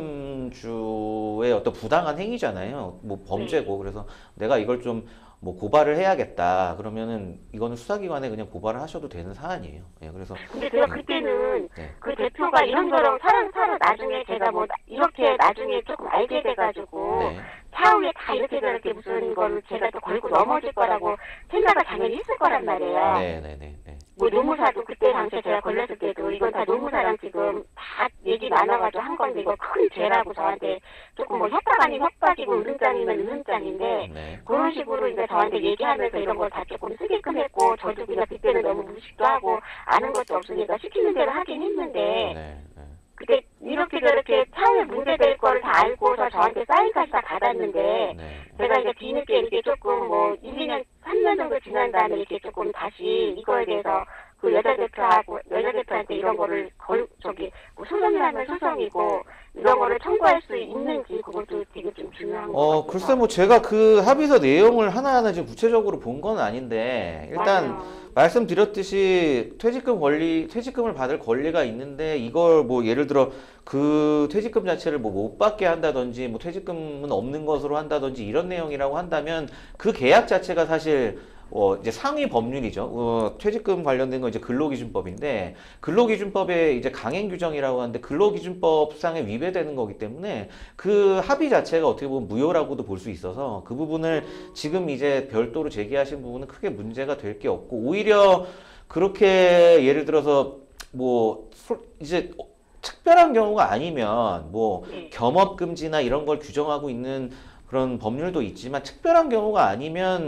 편의점주의 어떤 부당한 행위잖아요. 뭐 범죄고, 그래서 내가 이걸 좀 뭐 고발을 해야겠다. 그러면은 이거는 수사기관에 그냥 고발을 하셔도 되는 사안이에요. 예, 그래서. 근데 제가 그때는 네. 그 대표가 이런저런 사람 나중에 제가 뭐 이렇게 나중에 조금 알게 돼가지고 네. 차후에 다 이렇게 저렇게 무슨 걸 제가 또 걸고 넘어질 거라고 생각을 당연히 했을 거란 말이에요. 네네네. 뭐 노무사도 그때 당시에 제가 걸렸을 때도 이건 다 노무사랑 지금 다 얘기 나눠가지고 한 건데 이거 큰 죄라고 저한테 조금 뭐 협박 아닌 협박이고 으름장이면 으름장인데 네. 그런 식으로 이제 저한테 얘기하면서 이런 걸 다 조금 쓰게끔 했고 저도 그냥 그때는 너무 무식도 하고 아는 것도 없으니까 시키는 대로 하긴 했는데 네. 네. 근데 이렇게 저렇게 차후에 문제될 거를 다 알고서 저한테 사인까지 다 받았는데 네. 제가 이제 뒤늦게 이렇게 조금 뭐 1, 2년, 3년 정도 지난 다음에 이렇게 조금 다시 이거에 대해서 그 여자 대표한테 이런 거를 뭐 소송이라면 소송이고 이런 거를 청구할 수 있는지 그것도 되게 좀 중요한 것 같아요. 글쎄 뭐 제가 그 합의서 내용을 하나하나 지금 구체적으로 본 건 아닌데, 일단 맞아요. 말씀드렸듯이 퇴직금을 받을 권리가 있는데 이걸 뭐 예를 들어 그 퇴직금 자체를 뭐 못 받게 한다든지 뭐 퇴직금은 없는 것으로 한다든지 이런 내용이라고 한다면 그 계약 자체가 사실 이제 상위 법률이죠. 퇴직금 관련된 건 이제 근로기준법인데, 근로기준법에 이제 강행 규정이라고 하는데 근로기준법상에 위배되는 거기 때문에 그 합의 자체가 어떻게 보면 무효라고도 볼 수 있어서 그 부분을 지금 이제 별도로 제기하신 부분은 크게 문제가 될 게 없고, 오히려 그렇게 예를 들어서 뭐 이제 특별한 경우가 아니면 뭐 겸업금지나 이런 걸 규정하고 있는 그런 법률도 있지만, 특별한 경우가 아니면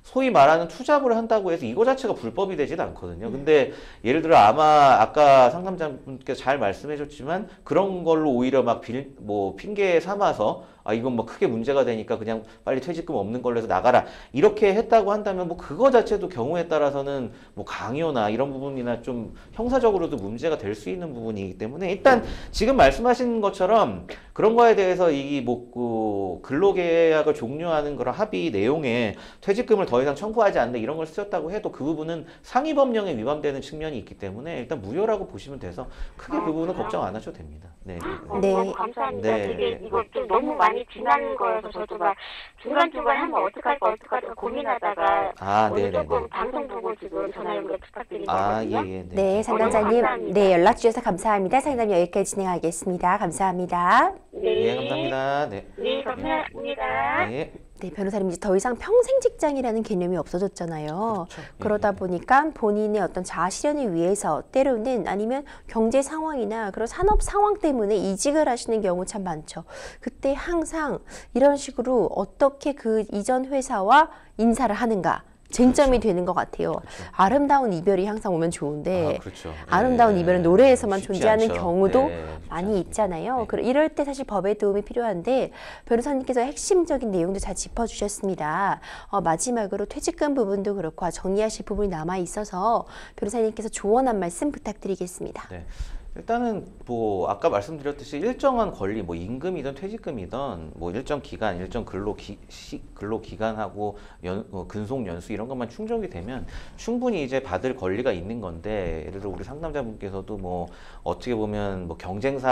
소위 말하는 투잡을 한다고 해서 이거 자체가 불법이 되진 않거든요. 근데 예를 들어 아마 아까 상담자분께서 잘 말씀해 줬지만 그런 걸로 오히려 막 뭐 핑계 삼아서 아 이건 뭐 크게 문제가 되니까 그냥 빨리 퇴직금 없는 걸로 해서 나가라 이렇게 했다고 한다면 뭐 그거 자체도 경우에 따라서는 뭐 강요나 이런 부분이나 좀 형사적으로도 문제가 될 수 있는 부분이기 때문에 일단 지금 말씀하신 것처럼 그런 거에 대해서 이 뭐 그 근로계약을 종료하는 그런 합의 내용에 퇴직금을 더 이상 청구하지 않는다 이런 걸 쓰였다고 해도 그 부분은 상위법령에 위반되는 측면이 있기 때문에 일단 무효라고 보시면 돼서 크게 그 부분은 걱정 안 하셔도 됩니다. 네. 네. 너무 감사합니다. 네. 되게 이거 좀 너무 많이 지난 거여서 저도 막 중간중간 한번 어떡할까 고민하다가 아, 오늘 네네네. 조금 방송 보고 지금 전화 연결 부탁드리거든요. 아, 예, 예. 네, 상담자님. 감사합니다. 네, 연락 주셔서 감사합니다. 상담 여기까지 진행하겠습니다. 감사합니다. 네, 감사합니다. 네. 네, 감사합니다. 네. 네, 변호사님 이제 더 이상 평생 직장이라는 개념이 없어졌잖아요. 그렇죠. 그러다 예. 보니까 본인의 어떤 자아 실현을 위해서 때로는 아니면 경제 상황이나 그런 산업 상황 때문에 이직을 하시는 경우 참 많죠. 그때 항상 이런 식으로 어떻게 그 이전 회사와 인사를 하는가 쟁점이 되는 것 같아요. 아름다운 이별이 항상 오면 좋은데 아, 그렇죠. 아름다운 예. 이별은 노래에서만 쉽지 존재하는 않죠. 경우도 네, 쉽지 많이 않습니다. 있잖아요. 네. 이럴 때 사실 법의 도움이 필요한데 변호사님께서 핵심적인 내용도 잘 짚어주셨습니다. 마지막으로 퇴직금 부분도 그렇고 정리하실 부분이 남아 있어서 변호사님께서 조언 한 말씀 부탁드리겠습니다. 네. 일단은 뭐 아까 말씀드렸듯이 일정한 권리, 뭐 임금이든 퇴직금이든 뭐 일정 기간, 일정 근로 기간하고 근속 연수 이런 것만 충족이 되면 충분히 이제 받을 권리가 있는 건데 예를 들어 우리 상담자분께서도 뭐 어떻게 보면 뭐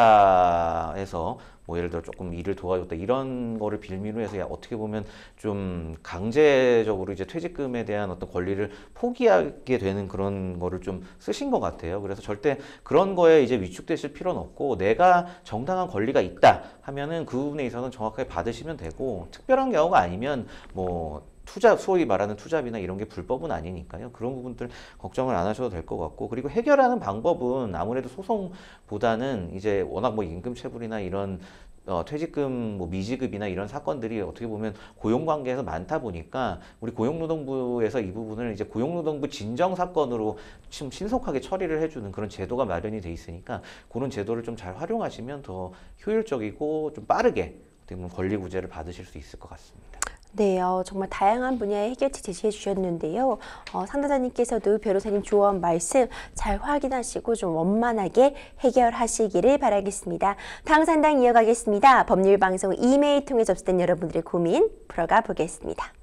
경쟁사에서 뭐 예를 들어 조금 일을 도와줬다 이런 거를 빌미로 해서 어떻게 보면 좀 강제적으로 이제 퇴직금에 대한 어떤 권리를 포기하게 되는 그런 거를 좀 쓰신 것 같아요. 그래서 절대 그런 거에 이제 위축되실 필요는 없고 내가 정당한 권리가 있다 하면은 그 부분에 있어서는 정확하게 받으시면 되고 특별한 경우가 아니면 뭐 투잡, 소위 말하는 투잡이나 이런 게 불법은 아니니까요. 그런 부분들 걱정을 안 하셔도 될 것 같고 그리고 해결하는 방법은 아무래도 소송보다는 이제 워낙 뭐 임금 체불이나 이런 퇴직금, 뭐 미지급이나 이런 사건들이 어떻게 보면 고용관계에서 많다 보니까 우리 고용노동부에서 이 부분을 이제 고용노동부 진정 사건으로 좀 신속하게 처리를 해주는 그런 제도가 마련이 돼 있으니까 그런 제도를 좀 잘 활용하시면 더 효율적이고 좀 빠르게 어떻게 보면 권리 구제를 받으실 수 있을 것 같습니다. 네, 정말 다양한 분야의 해결책 제시해 주셨는데요. 상담자님께서도 변호사님 조언 말씀 잘 확인하시고 좀 원만하게 해결하시기를 바라겠습니다. 다음 상담 이어가겠습니다. 법률방송 이메일 통해 접수된 여러분들의 고민 풀어가 보겠습니다.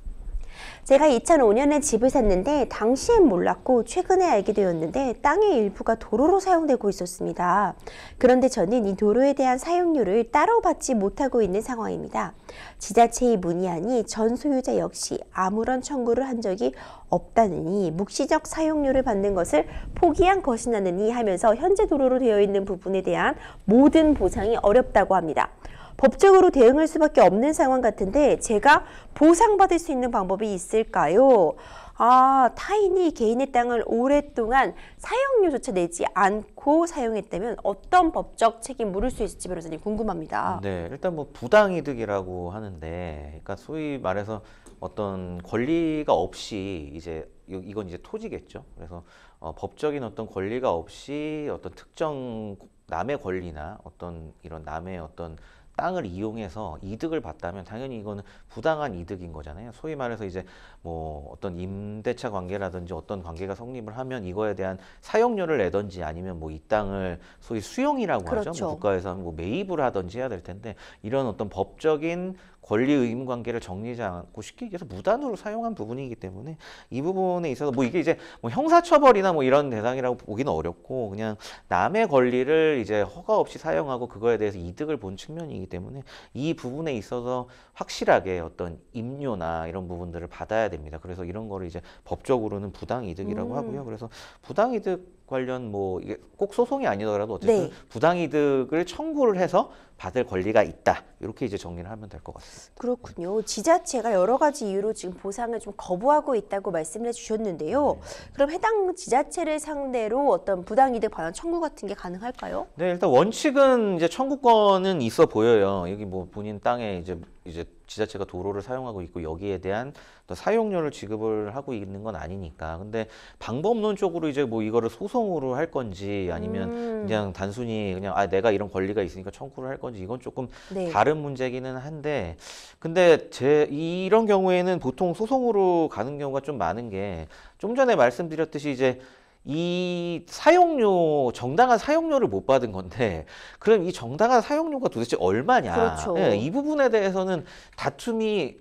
제가 2005년에 집을 샀는데 당시엔 몰랐고 최근에 알게 되었는데 땅의 일부가 도로로 사용되고 있었습니다. 그런데 저는 이 도로에 대한 사용료를 따로 받지 못하고 있는 상황입니다. 지자체에 문의하니 전 소유자 역시 아무런 청구를 한 적이 없다느니 묵시적 사용료를 받는 것을 포기한 것이라느니 하면서 현재 도로로 되어 있는 부분에 대한 모든 보상이 어렵다고 합니다. 법적으로 대응할 수밖에 없는 상황 같은데 제가 보상받을 수 있는 방법이 있을까요? 타인이 개인의 땅을 오랫동안 사용료조차 내지 않고 사용했다면 어떤 법적 책임 물을 수 있을지 변호사님 궁금합니다. 네, 일단 뭐 부당이득이라고 하는데, 그러니까 소위 말해서 어떤 권리가 없이 이제 이건 이제 토지겠죠. 그래서 법적인 어떤 권리가 없이 어떤 특정 남의 권리나 어떤 이런 남의 어떤 땅을 이용해서 이득을 봤다면 당연히 이거는 부당한 이득인 거잖아요. 소위 말해서 이제 뭐 어떤 임대차 관계라든지 어떤 관계가 성립을 하면 이거에 대한 사용료를 내든지 아니면 뭐 이 땅을 소위 수용이라고 하죠. 그렇죠. 뭐 국가에서 뭐 매입을 하든지 해야 될 텐데 이런 어떤 법적인 권리 의무 관계를 정리하지 않고 쉽게 얘기해서 무단으로 사용한 부분이기 때문에 이 부분에 있어서 뭐 이게 이제 뭐 형사처벌이나 뭐 이런 대상이라고 보기는 어렵고 그냥 남의 권리를 이제 허가 없이 사용하고 그거에 대해서 이득을 본 측면이기 때문에 이 부분에 있어서 확실하게 어떤 임료나 이런 부분들을 받아야 됩니다. 그래서 이런 거를 이제 법적으로는 부당이득이라고 하고요. 그래서 부당이득 관련 뭐 이게 꼭 소송이 아니더라도 어쨌든 네. 부당이득을 청구를 해서 받을 권리가 있다. 이렇게 이제 정리를 하면 될 것 같습니다. 그렇군요. 지자체가 여러 가지 이유로 지금 보상을 좀 거부하고 있다고 말씀을 해주셨는데요. 그럼 해당 지자체를 상대로 어떤 부당이득 반환 청구 같은 게 가능할까요? 네, 일단 원칙은 이제 청구권은 있어 보여요. 여기 뭐 본인 땅에 이제 지자체가 도로를 사용하고 있고 여기에 대한 또 사용료를 지급을 하고 있는 건 아니니까. 근데 방법론적으로 이제 뭐 이거를 소송으로 할 건지 아니면 그냥 단순히 그냥 내가 이런 권리가 있으니까 청구를 할 건지 이건 조금 네. 다른 문제기는 한데, 근데 이런 경우에는 보통 소송으로 가는 경우가 좀 많은 게, 좀 전에 말씀드렸듯이 이제 이 정당한 사용료를 못 받은 건데, 그럼 이 정당한 사용료가 도대체 얼마냐? 그렇죠. 예, 이 부분에 대해서는 다툼이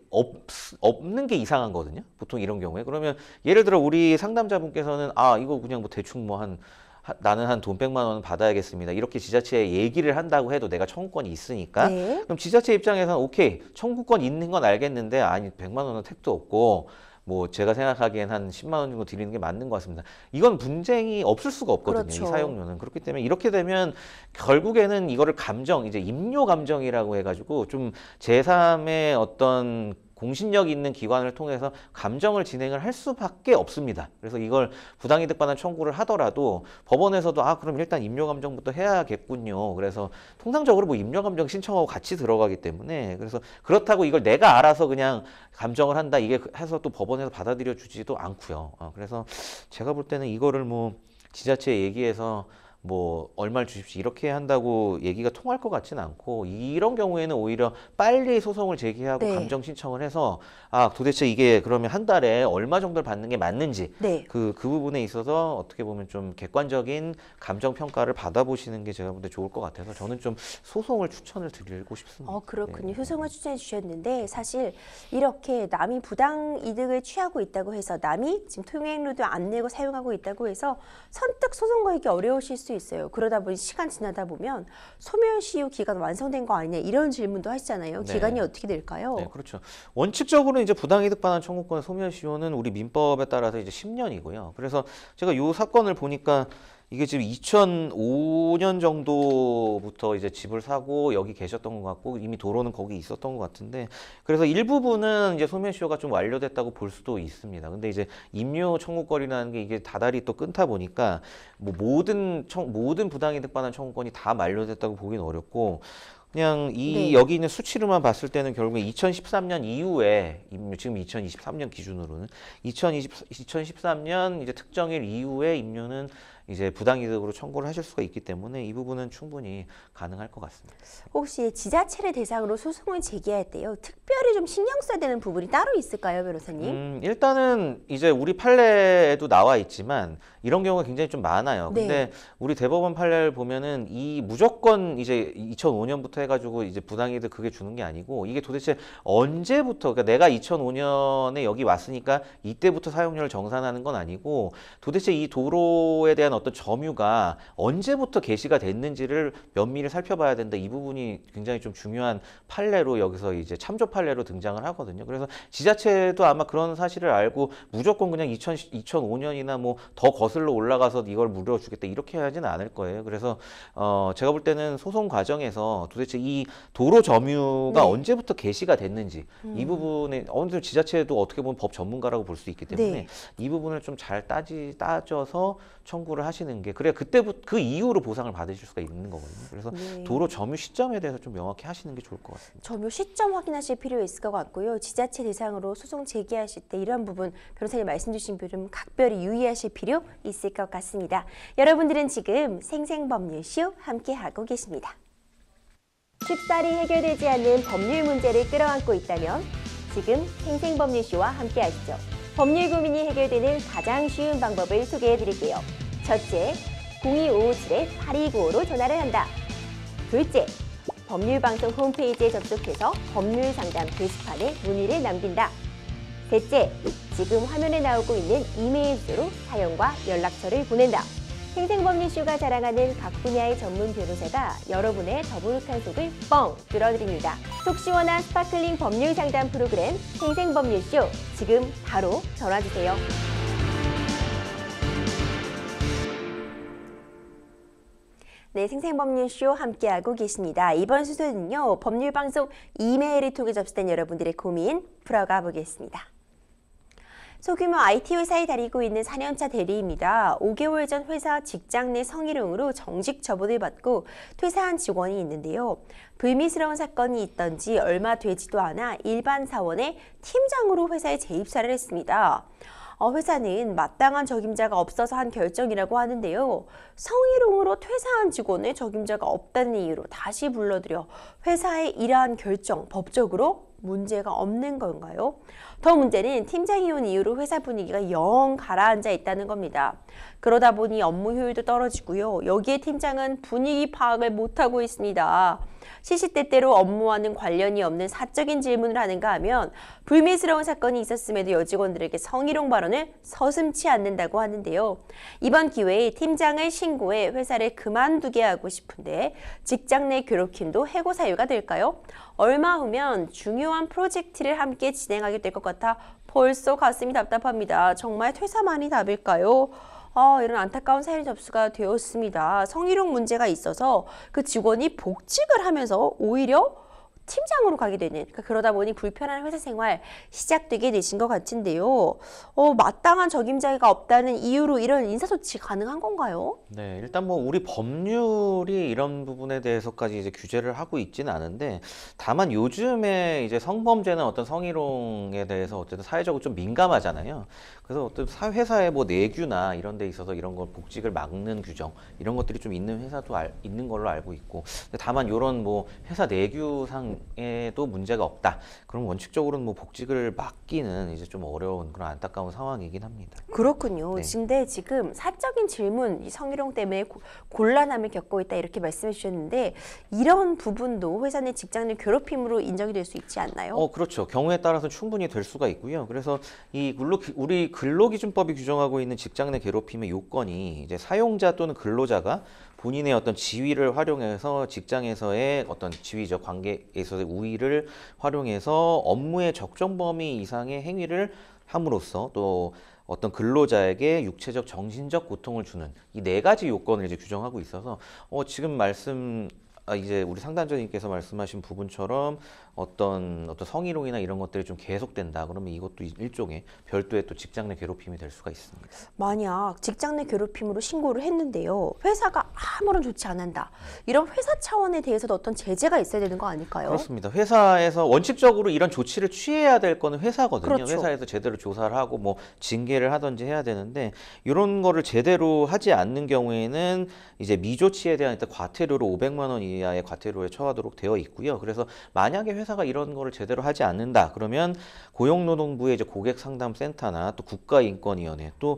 없는 게 이상한 거거든요. 보통 이런 경우에. 그러면 예를 들어 우리 상담자분께서는 이거 그냥 뭐 대충 뭐 나는 한 돈 100만 원 받아야겠습니다. 이렇게 지자체에 얘기를 한다고 해도 내가 청구권이 있으니까. 네. 그럼 지자체 입장에서는 오케이, 청구권 있는 건 알겠는데, 아니 100만 원은 택도 없고 뭐 제가 생각하기엔 한 10만 원 정도 드리는 게 맞는 것 같습니다. 이건 분쟁이 없을 수가 없거든요. 그렇죠. 이 사용료는. 그렇기 때문에 이렇게 되면 결국에는 이거를 이제 임료 감정이라고 해가지고 좀 제3의 어떤 공신력 있는 기관을 통해서 감정을 진행을 할 수밖에 없습니다. 그래서 이걸 부당이득 반환 청구를 하더라도 법원에서도 그럼 일단 임료 감정부터 해야겠군요. 그래서 통상적으로 뭐 임료 감정 신청하고 같이 들어가기 때문에, 그래서 그렇다고 이걸 내가 알아서 그냥 감정을 한다 이게 해서 또 법원에서 받아들여 주지도 않고요. 그래서 제가 볼 때는 이거를 뭐 지자체에 얘기해서 뭐 얼마를 주십시오 이렇게 한다고 얘기가 통할 것 같지는 않고, 이런 경우에는 오히려 빨리 소송을 제기하고 네. 감정 신청을 해서 도대체 이게 그러면 한 달에 얼마 정도를 받는 게 맞는지 네. 그 부분에 있어서 어떻게 보면 좀 객관적인 감정 평가를 받아보시는 게 제가 볼 때 좋을 것 같아서 저는 좀 소송을 추천을 드리고 싶습니다. 그렇군요. 네. 효성을 추천해 주셨는데, 사실 이렇게 남이 부당 이득을 취하고 있다고 해서, 남이 지금 통행료도 안 내고 사용하고 있다고 해서 선뜻 소송 걸기 어려우실 수 있어요. 그러다 보니 시간 지나다 보면 소멸시효 기간 완성된 거 아니냐 이런 질문도 하시잖아요. 네. 기간이 어떻게 될까요? 네, 그렇죠. 원칙적으로 이제 부당이득 반환 청구권 소멸시효는 우리 민법에 따라서 이제 10년이고요. 그래서 제가 요 사건을 보니까 이게 지금 2005년 정도부터 이제 집을 사고 여기 계셨던 것 같고, 이미 도로는 거기 있었던 것 같은데, 그래서 일부분은 이제 소멸시효가 좀 완료됐다고 볼 수도 있습니다. 근데 이제 임료 청구권이라는 게 이게 다달이 또 끊다 보니까 뭐 모든 부당이득 반환 청구권이 다 만료됐다고 보기는 어렵고, 그냥 네. 여기 있는 수치로만 봤을 때는 결국에 2013년 이후에, 지금 2023년 기준으로는 2013년 이제 특정일 이후에 임료는 이제 부당이득으로 청구를 하실 수가 있기 때문에 이 부분은 충분히 가능할 것 같습니다. 혹시 지자체를 대상으로 소송을 제기할 때요, 특별히 좀 신경 써야 되는 부분이 따로 있을까요, 변호사님? 일단은 이제 우리 판례에도 나와 있지만 이런 경우가 굉장히 좀 많아요. 근데 네. 우리 대법원 판례를 보면은 이 무조건 이제 2005년부터 해가지고 이제 부당이득 그게 주는 게 아니고, 이게 도대체 언제부터, 그러니까 내가 2005년에 여기 왔으니까 이때부터 사용료를 정산하는 건 아니고, 도대체 이 도로에 대한 어떤 점유가 언제부터 개시가 됐는지를 면밀히 살펴봐야 된다. 이 부분이 굉장히 좀 중요한 판례로 여기서 이제 참조 판례로 등장을 하거든요. 그래서 지자체도 아마 그런 사실을 알고 무조건 그냥 2005년이나 뭐 더 거슬러 올라가서 이걸 물어주겠다 이렇게 하지는 않을 거예요. 그래서 제가 볼 때는 소송 과정에서 도대체 이 도로 점유가 네. 언제부터 개시가 됐는지 이 부분에 어느 정도 지자체도 어떻게 보면 법 전문가라고 볼 수 있기 때문에 네. 이 부분을 좀 잘 따져서 청구를 하시는 게, 그래야 그때부터 그 이후로 보상을 받으실 수가 있는 거거든요. 그래서 네. 도로 점유 시점에 대해서 좀 명확히 하시는 게 좋을 것 같습니다. 점유 시점 확인하실 필요 있을 것 같고요. 지자체 대상으로 소송 제기하실 때 이런 부분, 변호사님 말씀 주신 부분 각별히 유의하실 필요 있을 것 같습니다. 여러분들은 지금 생생법률쇼 함께하고 계십니다. 쉽사리 해결되지 않는 법률 문제를 끌어안고 있다면 지금 생생법률쇼와 함께하시죠. 법률 고민이 해결되는 가장 쉬운 방법을 소개해드릴게요. 첫째, 02-557-8295로 전화를 한다. 둘째, 법률방송 홈페이지에 접속해서 법률상담 게시판에 문의를 남긴다. 셋째, 지금 화면에 나오고 있는 이메일 주소로 사연과 연락처를 보낸다. 생생법률쇼가 자랑하는 각 분야의 전문 변호사가 여러분의 더부룩한 속을 뻥 뚫어드립니다. 속 시원한 스파클링 법률 상담 프로그램 생생법률쇼, 지금 바로 전화주세요. 네, 생생법률쇼 함께하고 계십니다. 이번 순서는요, 법률방송 이메일을 통해 접수된 여러분들의 고민 풀어가 보겠습니다. 소규모 IT 회사에 다니고 있는 4년차 대리입니다. 5개월 전 회사 직장 내 성희롱으로 정직 처분을 받고 퇴사한 직원이 있는데요. 불미스러운 사건이 있던지 얼마 되지도 않아 일반 사원의 팀장으로 회사에 재입사를 했습니다. 회사는 마땅한 적임자가 없어서 한 결정이라고 하는데요. 성희롱으로 퇴사한 직원의 적임자가 없다는 이유로 다시 불러들여 회사의 이러한 결정 법적으로 문제가 없는 건가요? 더 문제는 팀장이 온 이후로 회사 분위기가 영 가라앉아 있다는 겁니다. 그러다 보니 업무 효율도 떨어지고요. 여기에 팀장은 분위기 파악을 못하고 있습니다. 시시때때로 업무와는 관련이 없는 사적인 질문을 하는가 하면 불미스러운 사건이 있었음에도 여직원들에게 성희롱 발언을 서슴지 않는다고 하는데요. 이번 기회에 팀장을 신고해 회사를 그만두게 하고 싶은데 직장 내 괴롭힘도 해고 사유가 될까요? 얼마 후면 중요한 프로젝트를 함께 진행하게 될 것 같아 벌써 가슴이 답답합니다. 정말 퇴사만이 답일까요? 이런 안타까운 사연 접수가 되었습니다. 성희롱 문제가 있어서 그 직원이 복직을 하면서 오히려 팀장으로 가게 되는, 그러다 보니 불편한 회사 생활 시작되게 되신 것 같은데요. 마땅한 적임자가 없다는 이유로 이런 인사조치 가능한 건가요? 네, 일단 뭐 우리 법률이 이런 부분에 대해서까지 이제 규제를 하고 있지는 않은데, 다만 요즘에 이제 성범죄는 어떤 성희롱에 대해서 어쨌든 사회적으로 좀 민감하잖아요. 그래서 어떤 회사의 뭐 내규나 이런 데 있어서 이런 걸 복직을 막는 규정 이런 것들이 좀 있는 회사도 있는 걸로 알고 있고, 다만 이런 뭐 회사 내규상에도 문제가 없다. 그럼 원칙적으로는 뭐 복직을 막기는 이제 좀 어려운 그런 안타까운 상황이긴 합니다. 그렇군요. 네. 근데 지금 사적인 질문, 이 성희롱 때문에 곤란함을 겪고 있다 이렇게 말씀해 주셨는데 이런 부분도 회사 내 직장 내 괴롭힘으로 인정이 될 수 있지 않나요? 그렇죠. 경우에 따라서 충분히 될 수가 있고요. 그래서 우리 근로기준법이 규정하고 있는 직장 내 괴롭힘의 요건이 이제 사용자 또는 근로자가 본인의 어떤 지위를 활용해서 직장에서의 어떤 지위적 관계에서의 우위를 활용해서 업무의 적정 범위 이상의 행위를 함으로써 또 어떤 근로자에게 육체적, 정신적 고통을 주는 이 4가지 요건을 이제 규정하고 있어서 지금 이제 우리 상담자님께서 말씀하신 부분처럼 어떤 성희롱이나 이런 것들이 좀 계속된다. 그러면 이것도 일종의 별도의 또 직장 내 괴롭힘이 될 수가 있습니다. 만약 직장 내 괴롭힘으로 신고를 했는데요. 회사가 아무런 조치 안 한다. 이런 회사 차원에 대해서도 어떤 제재가 있어야 되는 거 아닐까요? 그렇습니다. 회사에서 원칙적으로 이런 조치를 취해야 될 거는 회사거든요. 그렇죠. 회사에서 제대로 조사를 하고 뭐 징계를 하든지 해야 되는데 이런 거를 제대로 하지 않는 경우에는 이제 미조치에 대한 일단 과태료로 500만 원 이하의 과태료에 처하도록 되어 있고요. 그래서 만약에 회사가 이런 거를 제대로 하지 않는다. 그러면 고용노동부의 이제 고객상담센터나 또 국가인권위원회 또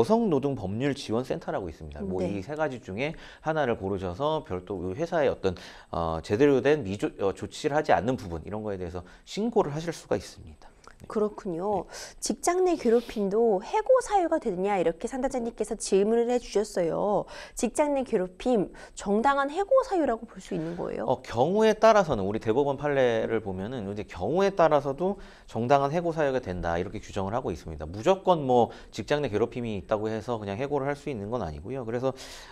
여성노동법률지원센터라고 있습니다. 뭐 네. 이 3가지 중에 하나를 고르셔서 별도 회사의 어떤 제대로 된 조치를 하지 않는 부분 이런 거에 대해서 신고를 하실 수가 있습니다. 그렇군요. 직장 내 괴롭힘도 해고 사유가 되느냐 이렇게 상담자님께서 질문을 해주셨어요. 직장 내 괴롭힘 정당한 해고 사유라고 볼 수 있는 거예요? 경우에 따라서는 우리 대법원 판례를 보면은 이제 경우에 따라서도 정당한 해고 사유가 된다 이렇게 규정을 하고 있습니다. 무조건 뭐 직장 내 괴롭힘이 있다고 해서 그냥 해고를 할 수 있는 건 아니고요. 그래서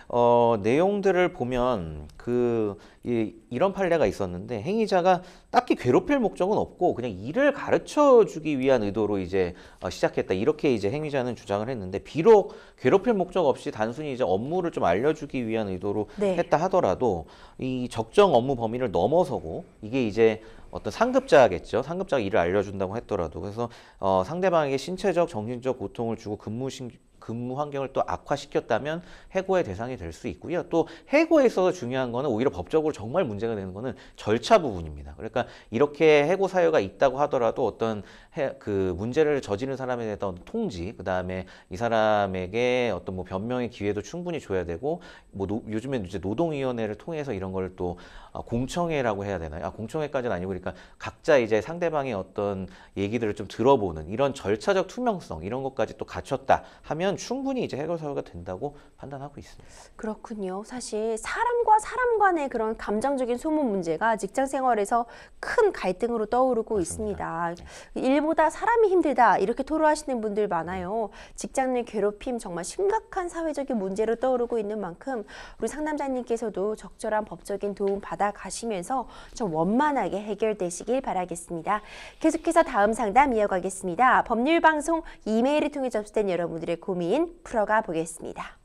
내용들을 보면 이런 판례가 있었는데 행위자가 딱히 괴롭힐 목적은 없고 그냥 일을 가르쳐 주기 위한 의도로 이제 시작했다 이렇게 이제 행위자는 주장을 했는데 비록 괴롭힐 목적 없이 단순히 이제 업무를 좀 알려주기 위한 의도로 네. 했다 하더라도 이 적정 업무 범위를 넘어서고 이게 이제 어떤 상급자겠죠. 상급자가 일을 알려준다고 했더라도 그래서 상대방에게 신체적, 정신적 고통을 주고 근무 환경을 또 악화시켰다면 해고의 대상이 될 수 있고요. 또 해고에 있어서 중요한 거는 오히려 법적으로 정말 문제가 되는 거는 절차 부분입니다. 그러니까 이렇게 해고 사유가 있다고 하더라도 어떤 문제를 저지른 사람에 대한 통지, 그 다음에 이 사람에게 어떤 뭐 변명의 기회도 충분히 줘야 되고, 뭐 요즘엔 이제 노동위원회를 통해서 이런 걸 또 공청회라고 해야 되나요? 공청회까지는 아니고 그러니까 각자 이제 상대방의 어떤 얘기들을 좀 들어보는 이런 절차적 투명성 이런 것까지 또 갖췄다 하면 그러면 충분히 이제 해결 사유가 된다고 판단하고 있습니다. 그렇군요. 사실 사람과 사람 간의 그런 감정적인 소문 문제가 직장 생활에서 큰 갈등으로 떠오르고 맞습니다. 있습니다. 일보다 사람이 힘들다 이렇게 토로하시는 분들 많아요. 직장 내 괴롭힘 정말 심각한 사회적인 문제로 떠오르고 있는 만큼 우리 상담자님께서도 적절한 법적인 도움 받아 가시면서 좀 원만하게 해결되시길 바라겠습니다. 계속해서 다음 상담 이어가겠습니다. 법률방송 이메일을 통해 접수된 여러분들의 고민 풀어가 보겠습니다.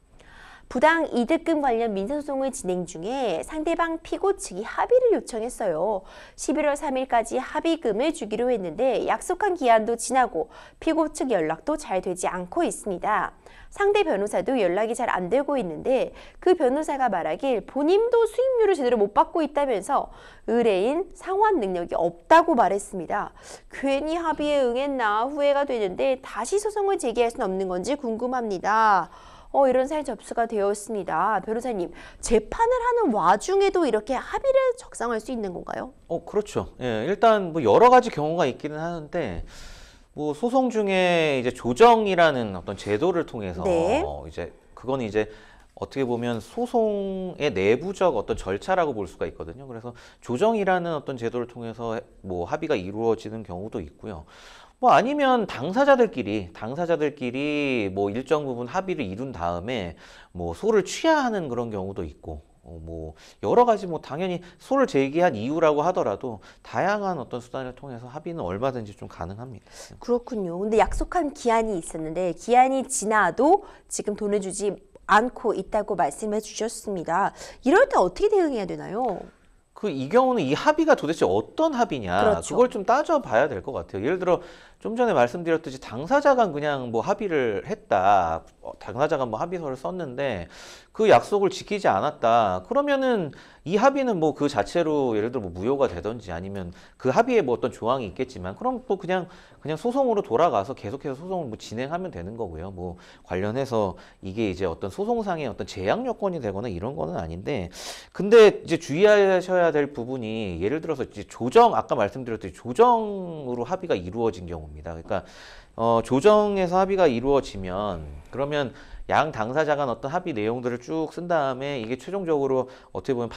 부당 이득금 관련 민사소송을 진행 중에 상대방 피고 측이 합의를 요청했어요. 11월 3일까지 합의금을 주기로 했는데 약속한 기한도 지나고 피고 측 연락도 잘 되지 않고 있습니다. 상대 변호사도 연락이 잘 안 되고 있는데 그 변호사가 말하길 본인도 수임료를 제대로 못 받고 있다면서 의뢰인 상환 능력이 없다고 말했습니다. 괜히 합의에 응했나 후회가 되는데 다시 소송을 제기할 수는 없는 건지 궁금합니다. 이런 사연 접수가 되었습니다. 변호사님, 재판을 하는 와중에도 이렇게 합의를 적성할 수 있는 건가요? 그렇죠. 예, 일단 뭐 여러 가지 경우가 있기는 하는데 뭐 소송 중에 이제 조정이라는 어떤 제도를 통해서 네. 이제 그건 이제 어떻게 보면 소송의 내부적 어떤 절차라고 볼 수가 있거든요. 그래서 조정이라는 어떤 제도를 통해서 뭐 합의가 이루어지는 경우도 있고요. 뭐 아니면 당사자들끼리 뭐 일정 부분 합의를 이룬 다음에 뭐 소를 취하하는 그런 경우도 있고 뭐 여러 가지 뭐 당연히 소를 제기한 이유라고 하더라도 다양한 어떤 수단을 통해서 합의는 얼마든지 좀 가능합니다. 그렇군요. 근데 약속한 기한이 있었는데 기한이 지나도 지금 돈을 주지 않고 있다고 말씀해 주셨습니다. 이럴 때 어떻게 대응해야 되나요? 이 경우는 이 합의가 도대체 어떤 합의냐, 그렇죠. 그걸 좀 따져봐야 될 것 같아요. 예를 들어 좀 전에 말씀드렸듯이 당사자가 그냥 뭐 합의를 했다, 당사자가 뭐 합의서를 썼는데 그 약속을 지키지 않았다. 그러면은 이 합의는 뭐 그 자체로 예를 들어 뭐 무효가 되든지 아니면 그 합의에 뭐 어떤 조항이 있겠지만 그럼 뭐 그냥 소송으로 돌아가서 계속해서 소송을 뭐 진행하면 되는 거고요. 뭐 관련해서 이게 이제 어떤 소송상의 어떤 제약 요건이 되거나 이런 거는 아닌데, 근데 이제 주의하셔야 될 부분이 예를 들어서 이제 아까 말씀드렸듯이 조정으로 합의가 이루어진 경우입니다. 그러니까 조정에서 합의가 이루어지면 그러면 양 당사자 간 어떤 합의 내용들을 쭉 쓴 다음에 이게 최종적으로 어떻게 보면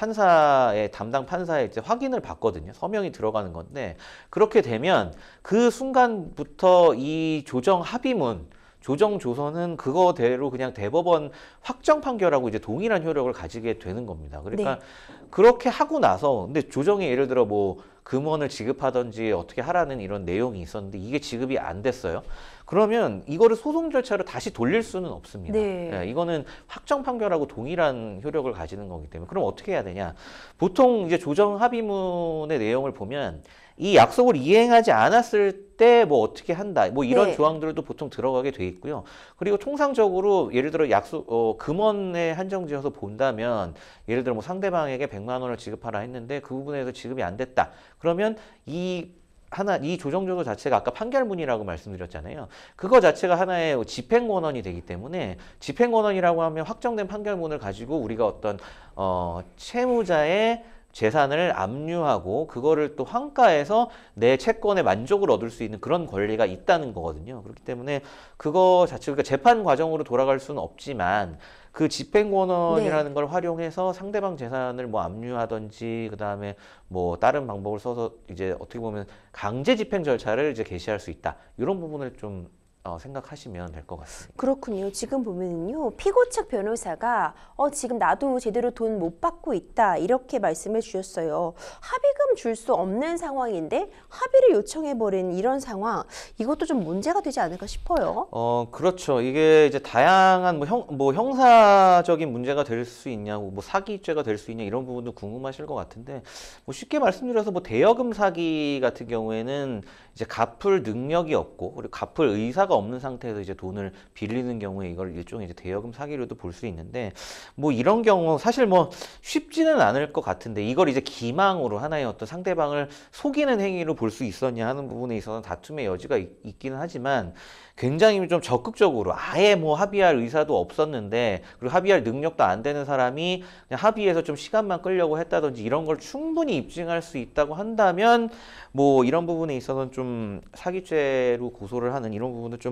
담당 판사의 이제 확인을 받거든요. 서명이 들어가는 건데, 그렇게 되면 그 순간부터 이 조정 합의문, 조정 조서는 그거대로 그냥 대법원 확정 판결하고 이제 동일한 효력을 가지게 되는 겁니다. 그러니까 그렇게 하고 나서 근데 조정이 예를 들어 뭐 금원을 지급하든지 어떻게 하라는 이런 내용이 있었는데 이게 지급이 안 됐어요. 그러면 이거를 소송 절차로 다시 돌릴 수는 없습니다. 네. 예, 이거는 확정 판결하고 동일한 효력을 가지는 거기 때문에 그럼 어떻게 해야 되냐? 보통 이제 조정 합의문의 내용을 보면 이 약속을 이행하지 않았을 때 뭐 어떻게 한다, 뭐 이런 네. 조항들도 보통 들어가게 돼 있고요. 그리고 통상적으로 예를 들어 금원에 한정지어서 본다면 예를 들어 뭐 상대방에게 100만 원을 지급하라 했는데 그 부분에서 지급이 안 됐다. 그러면 이 조정조서 자체가 아까 판결문이라고 말씀드렸잖아요. 그거 자체가 하나의 집행권원이 되기 때문에 집행권원이라고 하면 확정된 판결문을 가지고 우리가 어떤 채무자의 재산을 압류하고 그거를 또 환가해서 내 채권의 만족을 얻을 수 있는 그런 권리가 있다는 거거든요. 그렇기 때문에 그거 자체가 그러니까 재판 과정으로 돌아갈 수는 없지만 그 집행권원이라는 걸 활용해서 상대방 재산을 뭐 압류하든지 그다음에 뭐 다른 방법을 써서 이제 어떻게 보면 강제 집행 절차를 이제 개시할 수 있다. 이런 부분을 좀 생각하시면 될 것 같습니다. 그렇군요. 지금 보면은요, 피고 측 변호사가 지금 나도 제대로 돈 못 받고 있다 이렇게 말씀을 주셨어요. 합의금 줄 수 없는 상황인데 합의를 요청해버린 이런 상황, 이것도 좀 문제가 되지 않을까 싶어요. 그렇죠. 이게 이제 다양한 뭐 형사적인 문제가 될 수 있냐고, 뭐 사기죄가 될 수 있냐 이런 부분도 궁금하실 것 같은데, 뭐 쉽게 말씀드려서 뭐 대여금 사기 같은 경우에는 이제 갚을 능력이 없고 그리고 갚을 의사가 없는 상태에서 이제 돈을 빌리는 경우에 이걸 일종의 이제 대여금 사기로도 볼 수 있는데, 뭐 이런 경우 사실 뭐 쉽지는 않을 것 같은데 이걸 이제 기망으로 하나의 어떤 상대방을 속이는 행위로 볼 수 있었냐 하는 부분에 있어서는 다툼의 여지가 있기는 하지만 굉장히 좀 적극적으로 아예 뭐 합의할 의사도 없었는데 그리고 합의할 능력도 안 되는 사람이 그냥 합의해서 좀 시간만 끌려고 했다든지 이런 걸 충분히 입증할 수 있다고 한다면 뭐 이런 부분에 있어서는 좀 사기죄로 고소를 하는 이런 부분은 좀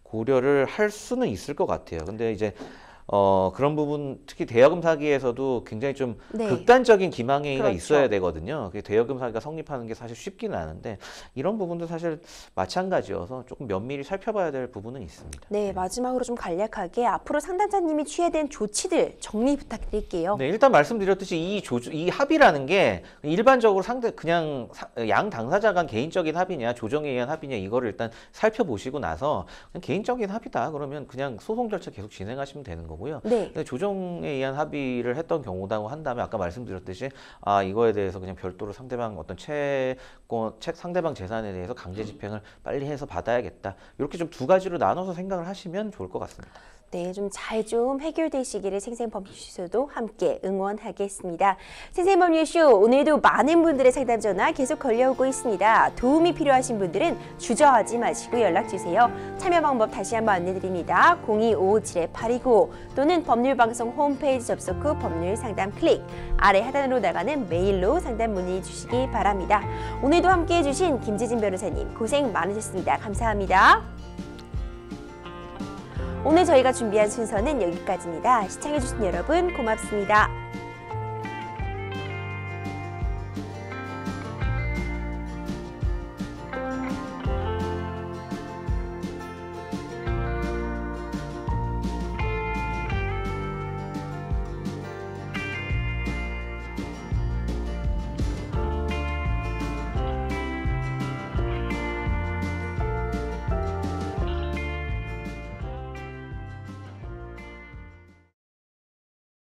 고려를 할 수는 있을 것 같아요. 근데 이제 그런 부분 특히 대여금 사기에서도 굉장히 좀 네. 극단적인 기망행위가 그렇죠. 있어야 되거든요. 대여금 사기가 성립하는 게 사실 쉽지는 않은데 이런 부분도 사실 마찬가지여서 조금 면밀히 살펴봐야 될 부분은 있습니다. 네, 마지막으로 좀 간략하게 앞으로 상담자님이 취해야 된 조치들 정리 부탁드릴게요. 네, 일단 말씀드렸듯이 이 합의라는 게 일반적으로 그냥 양 당사자 간 개인적인 합의냐 조정에 의한 합의냐 이거를 일단 살펴보시고 나서 그냥 개인적인 합의다 그러면 그냥 소송 절차 계속 진행하시면 되는 거고요. 네. 근데 조정에 의한 합의를 했던 경우다고 한다면 아까 말씀드렸듯이 이거에 대해서 그냥 별도로 상대방 어떤 상대방 재산에 대해서 강제 집행을 빨리 해서 받아야겠다. 이렇게 좀 두 가지로 나눠서 생각을 하시면 좋을 것 같습니다. 네, 좀 잘 좀 해결되시기를 생생법률쇼도 함께 응원하겠습니다. 생생법률쇼 오늘도 많은 분들의 상담 전화 계속 걸려오고 있습니다. 도움이 필요하신 분들은 주저하지 마시고 연락주세요. 참여 방법 다시 한번 안내드립니다. 02-557-8295 또는 법률방송 홈페이지 접속 후 법률 상담 클릭 아래 하단으로 나가는 메일로 상담 문의 주시기 바랍니다. 오늘도 함께해 주신 김지진 변호사님 고생 많으셨습니다. 감사합니다. 오늘 저희가 준비한 순서는 여기까지입니다. 시청해주신 여러분 고맙습니다.